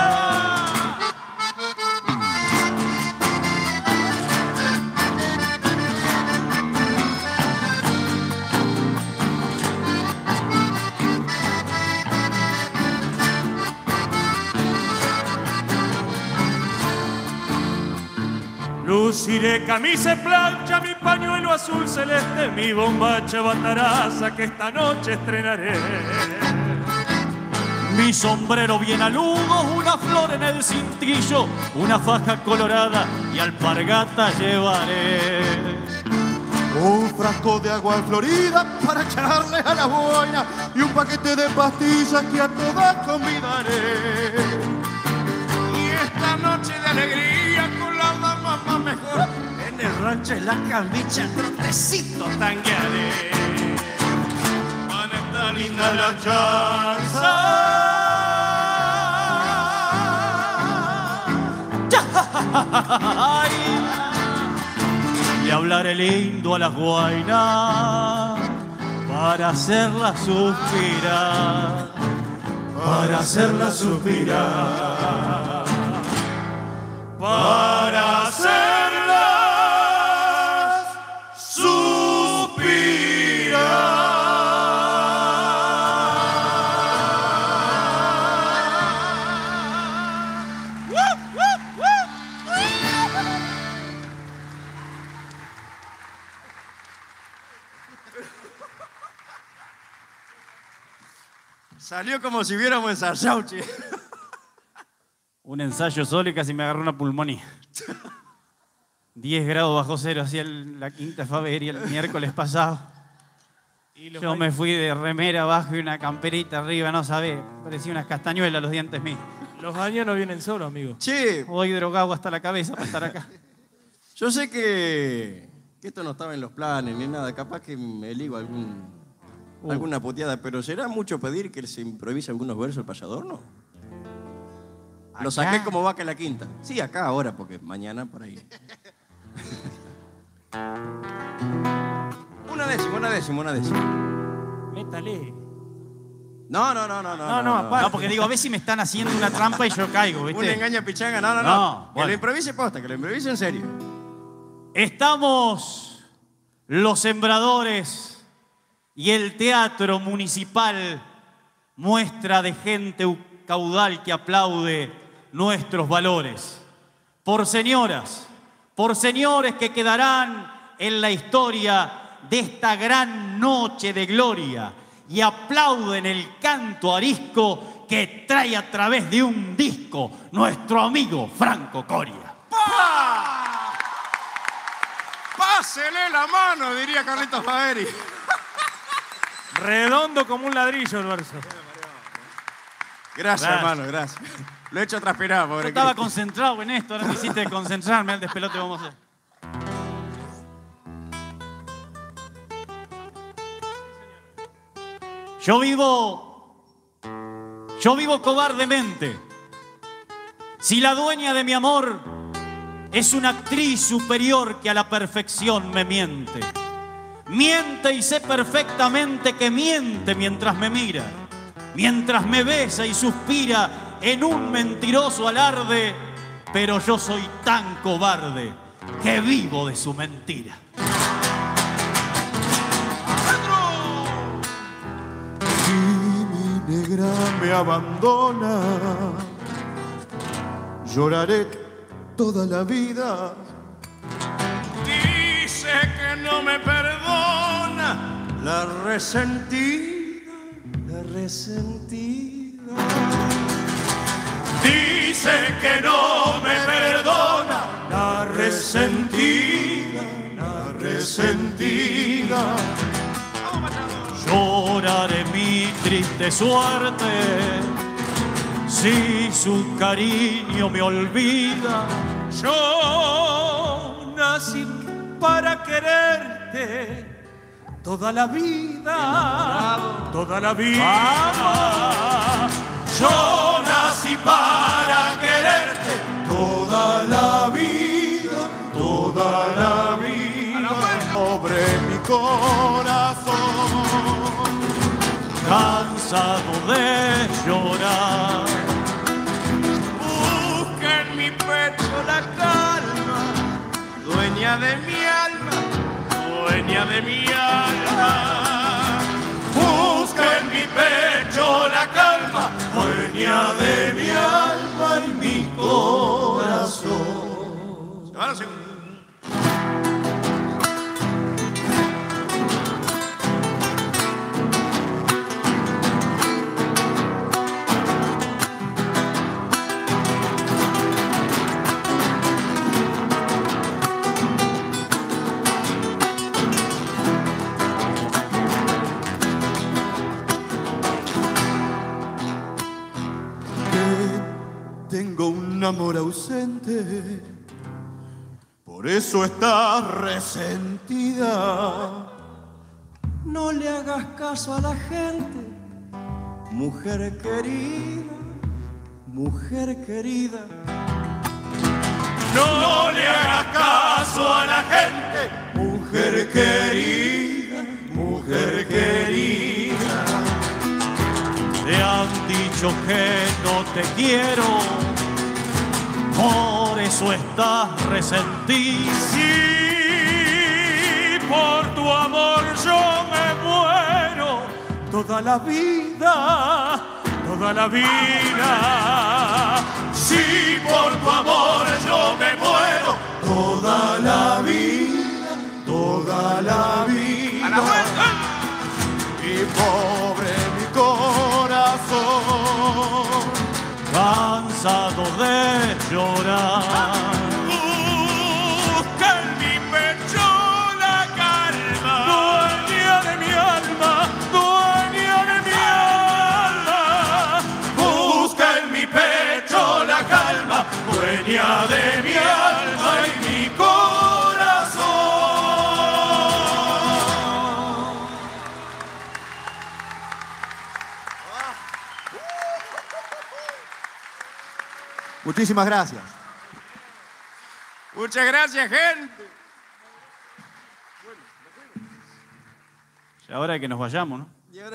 Luciré camisa y plancha, mi pañuelo azul celeste, mi bombacha bataraza que esta noche estrenaré. Mi sombrero bien aludo, una flor en el cintillo, una faja colorada y alpargata llevaré. Un frasco de agua florida para echarle a la boina y un paquete de pastillas que a todas convidaré. Y esta noche de alegría con la dama más mejor, en el rancho de la Cambicha el trotecito tanguearé. Van a estar lindas las chanzas. Le hablaré lindo a las guainas para hacerla suspirar, Para hacerla suspirar. Para hacerlas suspirar. Salió como si hubiéramos ensayado, che. Un ensayo solo y casi me agarró una pulmonía. 10 grados bajo cero hacía la quinta Faberia el miércoles pasado. Yo me fui de remera abajo y una camperita arriba, no sabés, parecía unas castañuelas los dientes míos. Los años no vienen solos, amigo. Che, Voy drogado hasta la cabeza para estar acá. yo sé que esto no estaba en los planes ni nada, capaz que me ligo alguna puteada, pero ¿será mucho pedir que se improvise algunos versos el payador, no? Lo saqué como vaca en la quinta. Sí, acá ahora, porque mañana por ahí. Una décima. Métale. No, No, porque digo, a ver si me están haciendo una trampa y yo caigo, ¿viste? Un engaña pichanga, no. No, Que bueno. lo improvise posta, que lo improvise en serio. Estamos los sembradores y el teatro municipal, muestra de gente caudal que aplaude nuestros valores. Por señoras, por señores que quedarán en la historia de esta gran noche de gloria y aplauden el canto arisco que trae a través de un disco nuestro amigo Franco Coria. ¡Pásele la mano!, diría Carlitos Faveri. Redondo como un ladrillo el verso. Gracias, hermano, gracias. Lo he hecho transpirar, pobre. Yo estaba Cristo. concentrado en esto, ahora me hiciste concentrarme, al despelote vamos a hacer. Yo vivo cobardemente. Si la dueña de mi amor es una actriz superior que a la perfección me miente. Miente y sé perfectamente que miente mientras me mira, mientras me besa y suspira en un mentiroso alarde, pero yo soy tan cobarde que vivo de su mentira. Si mi negra me abandona, lloraré toda la vida. Dice que no me perdona, la resentida, la resentida. Dice que no me perdona, la resentida. Lloraré mi triste suerte si su cariño me olvida. Yo nací para quererte toda la vida, toda la vida. Yo nací para quererte toda la vida, toda la vida. Sobre mi corazón, Cansado de llorar, Busca en mi pecho la calma, dueña de mi alma, dueña de mi alma. busca en mi pecho la calma, dueña de mi alma y mi corazón. Ahora sí. Tengo un amor ausente, por eso estás resentida. No le hagas caso a la gente, mujer querida, mujer querida. No le hagas caso a la gente, mujer querida, mujer querida. te han dicho que no te quiero, por eso estás resentido. Sí, por tu amor yo me muero toda la vida, toda la vida. Sí, por tu amor yo me muero toda la vida, toda la vida. ¡A la vuelta! Y pobre mi corazón, Cansado de llorar, Busca en mi pecho la calma, dueña de mi alma, dueña de mi alma. busca en mi pecho la calma, dueña de mi alma y mi corazón. Muchísimas gracias. Muchas gracias, gente. y ahora es que nos vayamos, ¿no?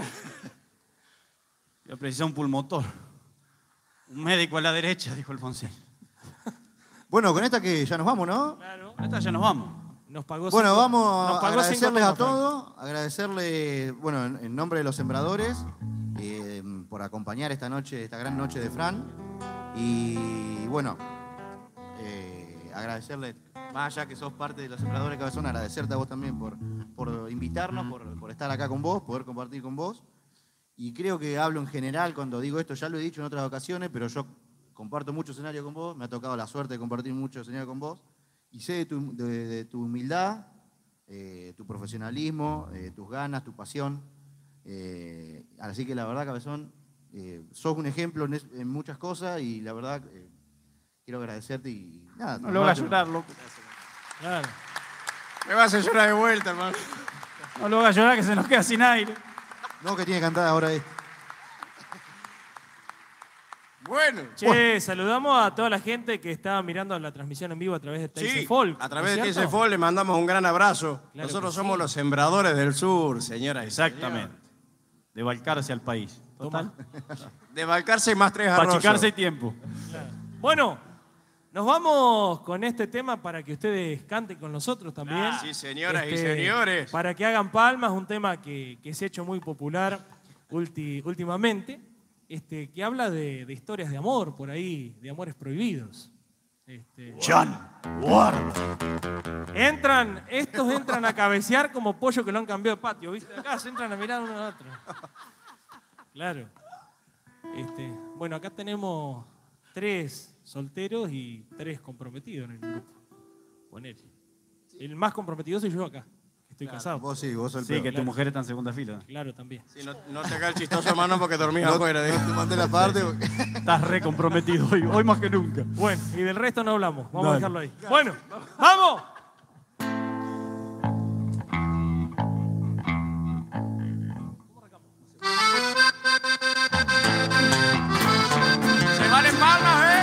Voy a precisar un pulmotor. Un médico a la derecha, dijo Alfonsín. Bueno, con esta que ya nos vamos, ¿no? Claro. Esta ya nos vamos. Nos pagó Bueno, cinco- vamos nos a pagó agradecerles 5 a todos, agradecerle, bueno, en nombre de los sembradores, por acompañar esta noche, esta gran noche de Fran. Y bueno, agradecerle, más allá que sos parte de los sembradores Cabezón, agradecerte a vos también por invitarnos, por estar acá con vos, poder compartir con vos. Y creo que hablo en general cuando digo esto, ya lo he dicho en otras ocasiones, pero yo comparto mucho escenario con vos, me ha tocado la suerte de compartir mucho escenario con vos. Y sé de tu humildad, tu profesionalismo, tus ganas, tu pasión. Así que la verdad, Cabezón, sos un ejemplo en muchas cosas y la verdad quiero agradecerte y nada. No lo voy a llorar, loco. Claro. Me vas a llorar de vuelta, hermano. No lo voy a llorar que se nos queda sin aire. No, que tiene que cantar ahora esto. Bueno. Che, saludamos a toda la gente que está mirando la transmisión en vivo a través de TC Sí, Folk. a través ¿no de es TC cierto? Folk le mandamos un gran abrazo. Claro Nosotros que somos sí. los sembradores del sur, señoras y Exactamente. De Balcarce al país. Total. señores. De Balcarce y más tres Para arroyos. achicarse hay tiempo. Bueno, nos vamos con este tema para que ustedes canten con nosotros también. Sí, señoras y señores. Para que hagan palmas, un tema que se ha hecho muy popular últimamente, que habla de historias de amor por ahí, de amores prohibidos. Jan, guarda. Estos entran a cabecear como pollo que lo han cambiado de patio, ¿viste? Acá se entran a mirar uno al otro. Claro. Bueno, acá tenemos 3 solteros y 3 comprometidos en el grupo. Ponele. El más comprometido soy yo acá. Estoy casado. Vos sí, vos sos el Sí, peor. que tu mujer está en segunda fila. Claro, también. Sí, no te hagas el chistoso, hermano, porque dormís afuera. Te mandé la parte. Estás re comprometido hoy más que nunca. Bueno, y del resto no hablamos. Vamos a Dale. dejarlo ahí. Bueno, ¡vamos! Se valen palmas, ¿eh?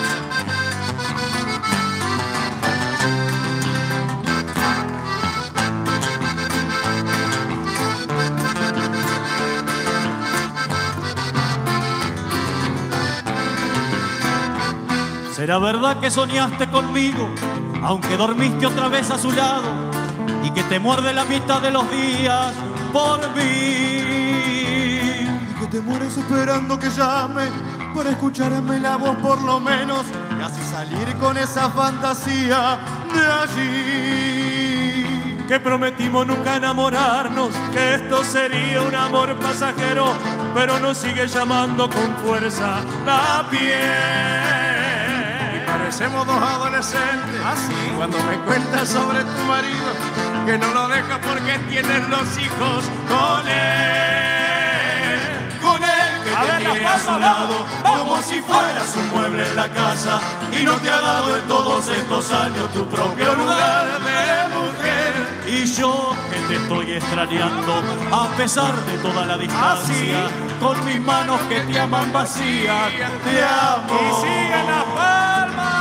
¿Será verdad que soñaste conmigo, aunque dormiste otra vez a su lado, y que te muerde la mitad de los días por mí? Y que te mueres esperando que llame para escucharme la voz por lo menos y así salir con esa fantasía de allí. Que prometimos nunca enamorarnos, que esto sería un amor pasajero, pero nos sigue llamando con fuerza la piel. Parecemos dos adolescentes. Cuando me cuentas sobre tu marido, que no lo dejas porque tienes los hijos con él. Con él que te tiene a su lado, como si fueras un mueble en la casa, y no te ha dado en todos estos años tu propio lugar de mujer. Y yo que te estoy extrañando, a pesar de toda la distancia, con mis manos que te aman vacías, te amo. Y sigan las palmas.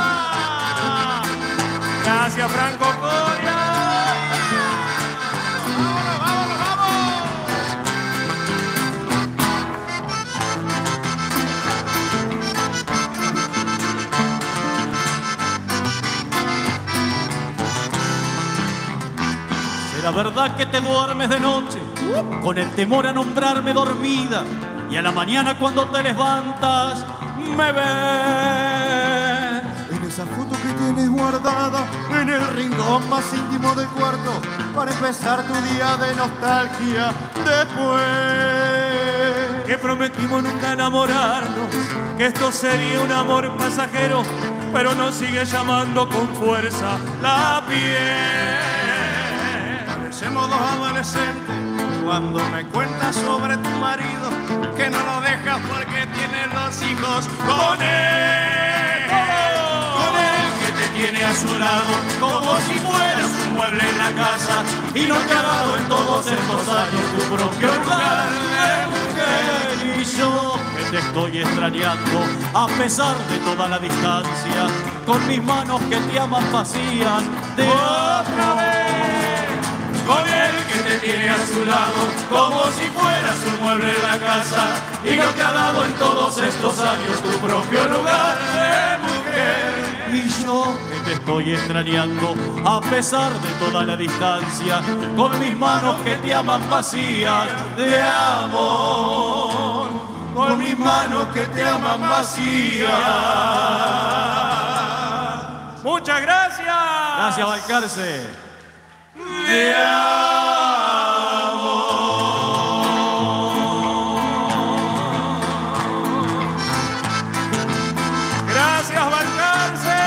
Gracias, Franco Coria. ¡Vámonos, vámonos! ¿Será verdad que te duermes de noche con el temor a nombrarme dormida y a la mañana cuando te levantas me ves? En esa foto que tienes guardada en el rincón más íntimo del cuarto para empezar tu día de nostalgia después. Que prometimos nunca enamorarnos, que esto sería un amor pasajero, pero nos sigue llamando con fuerza la piel. Parecemos dos adolescentes. Cuando me cuentas sobre tu marido, que no lo dejas porque tiene los hijos con él. Con él que te tiene a su lado, como si fueras un mueble en la casa, y no te ha dado en todos estos años tu propio lugar de mujer. Y yo que te estoy extrañando, a pesar de toda la distancia, con mis manos que te aman vacías, te Otra vez, con él que te tiene a su lado, como si fueras un mueble en la casa, y no te ha dado en todos estos años tu propio lugar de mujer. Y yo que te estoy extrañando, a pesar de toda la distancia, con mis manos que te aman vacías de amor, Con mis manos que te aman vacías. Muchas gracias. Gracias, Balcarce. De Gracias, Balcarce.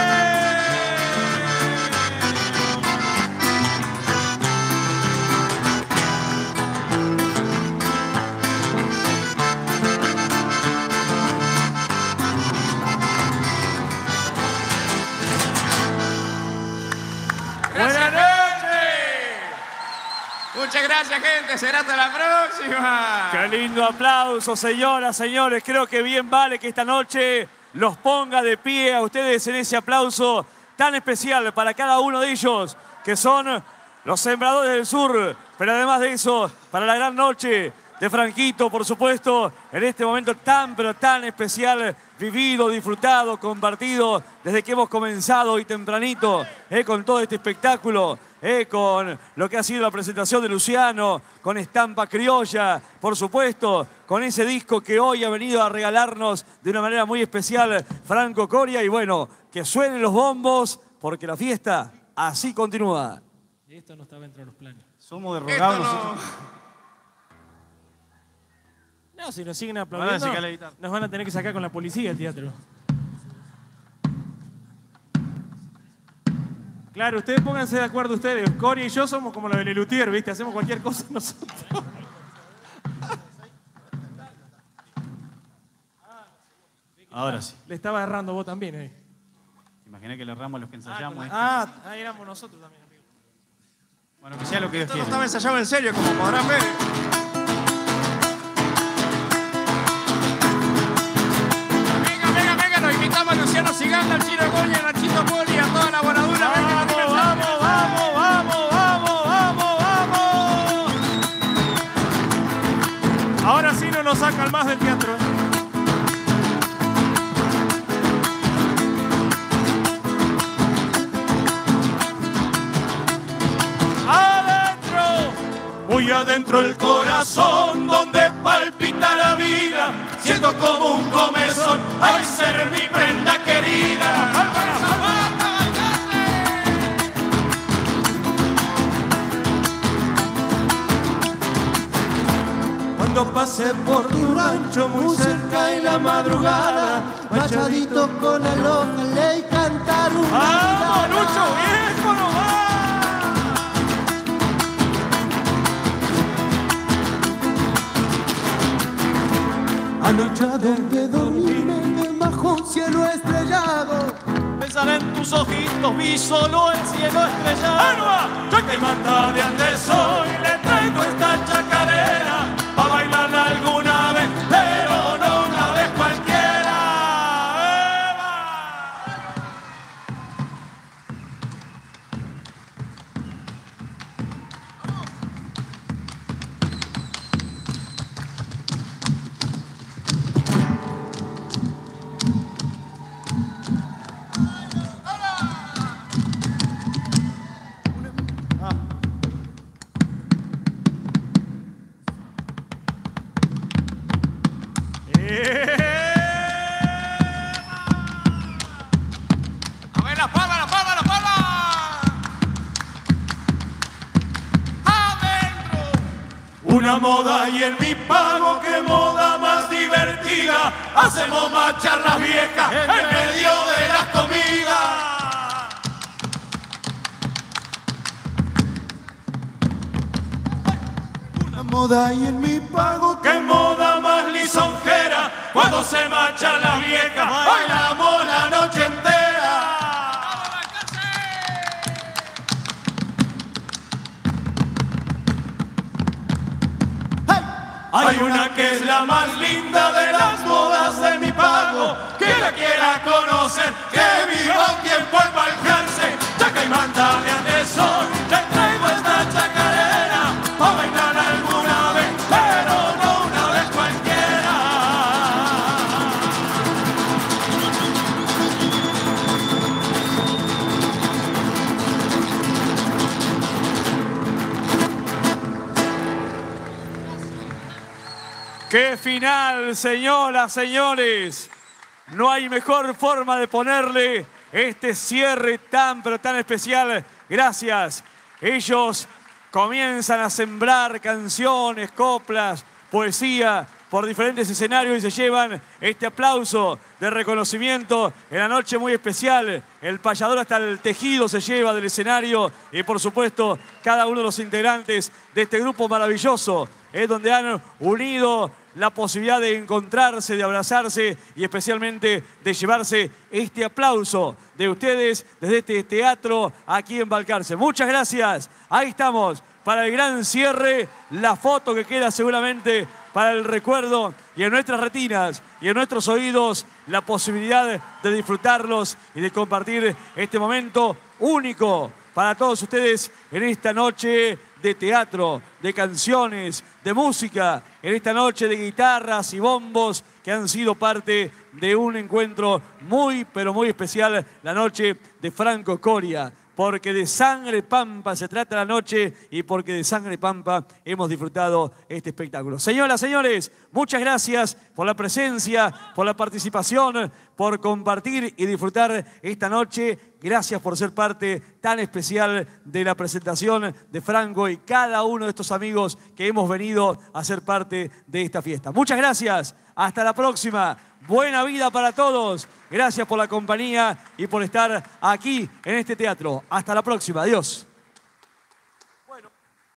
Buenas noches. Muchas gracias, gente. Será hasta la próxima. Qué lindo aplauso, señoras, señores. Creo que bien vale que esta noche los ponga de pie a ustedes en ese aplauso tan especial para cada uno de ellos, que son los Sembradores del Sur. Pero además de eso, para la gran noche de Franquito, por supuesto, en este momento tan, pero tan especial, vivido, disfrutado, compartido, desde que hemos comenzado hoy tempranito, con todo este espectáculo, con lo que ha sido la presentación de Luciano, con Estampa Criolla, por supuesto, con ese disco que hoy ha venido a regalarnos de una manera muy especial Franco Coria. Y bueno, que suenen los bombos, porque la fiesta así continúa. Esto no estaba dentro de los planes. Somos derrogados Esto no. nosotros. No, si nos siguen Van a aplaudiendo, sacar la guitarra. nos van a tener que sacar con la policía el teatro. Claro, ustedes pónganse de acuerdo ustedes. Cory y yo somos como los de Lelutier, ¿viste? Hacemos cualquier cosa nosotros. Ahora sí. Le estaba errando vos también, ¿eh? Imaginé que le erramos a los que ensayamos. Ahí éramos nosotros también, amigo. Bueno, que sea lo que Dios Esto no quiera. estaba ensayado en serio, como podrán ver. Venga, nos invitamos a Luciano Siganda, al Chino Goya, a Nachito Poli, a toda la guaradura. ¡Vamos! Ahora sí no nos sacan más del teatro. Muy adentro el corazón donde palpita la vida, siento como un comezón al ser mi prenda querida. Cuando pasé por tu rancho muy cerca en la madrugada, Machadito con el ojalá y cantar un ¡Vamos, Lucho, viejo, no va! Anoche donde dormirme bajo un cielo estrellado. Pensar en tus ojitos, vi solo el cielo estrellado. Yo que mata de antes hoy le traigo esta chacarera a bailarla alguna vez, pero no una vez cualquiera. A ver, las palmas. Adentro. Una moda y en mi pago, qué moda más divertida. Hacemos marchar las viejas en medio de las comidas. Una moda y en mi pago. ¡Qué moda más lisonjera! Cuando se marchan las viejas, bailamos la noche entera. Hay una que es la más linda de las modas de mi pago. Que la quiera conocer, que viva un tiempo en Balcarce. Chaca y manta de Anderson, le traigo esta chacarera a bailar alguna vez, pero no una vez cualquiera. ¡Qué final, señoras, señores! No hay mejor forma de ponerle este cierre tan, pero tan especial. Gracias. Ellos comienzan a sembrar canciones, coplas, poesía por diferentes escenarios y se llevan este aplauso de reconocimiento en la noche muy especial. El payador hasta el tejido se lleva del escenario y, por supuesto, cada uno de los integrantes de este grupo maravilloso es donde han unido la posibilidad de encontrarse, de abrazarse y especialmente de llevarse este aplauso de ustedes desde este teatro aquí en Balcarce. Muchas gracias. Ahí estamos para el gran cierre, la foto que queda seguramente para el recuerdo y en nuestras retinas y en nuestros oídos la posibilidad de disfrutarlos y de compartir este momento único para todos ustedes en esta noche de teatro, de canciones, de música, en esta noche de guitarras y bombos que han sido parte de un encuentro muy, pero muy especial, la noche de Franco Coria. Porque de sangre pampa se trata la noche y porque de sangre pampa hemos disfrutado este espectáculo. Señoras, señores, muchas gracias por la presencia, por la participación, por compartir y disfrutar esta noche. Gracias por ser parte tan especial de la presentación de Franco y cada uno de estos amigos que hemos venido a ser parte de esta fiesta. Muchas gracias. Hasta la próxima. Buena vida para todos. Gracias por la compañía y por estar aquí en este teatro. Hasta la próxima. Adiós.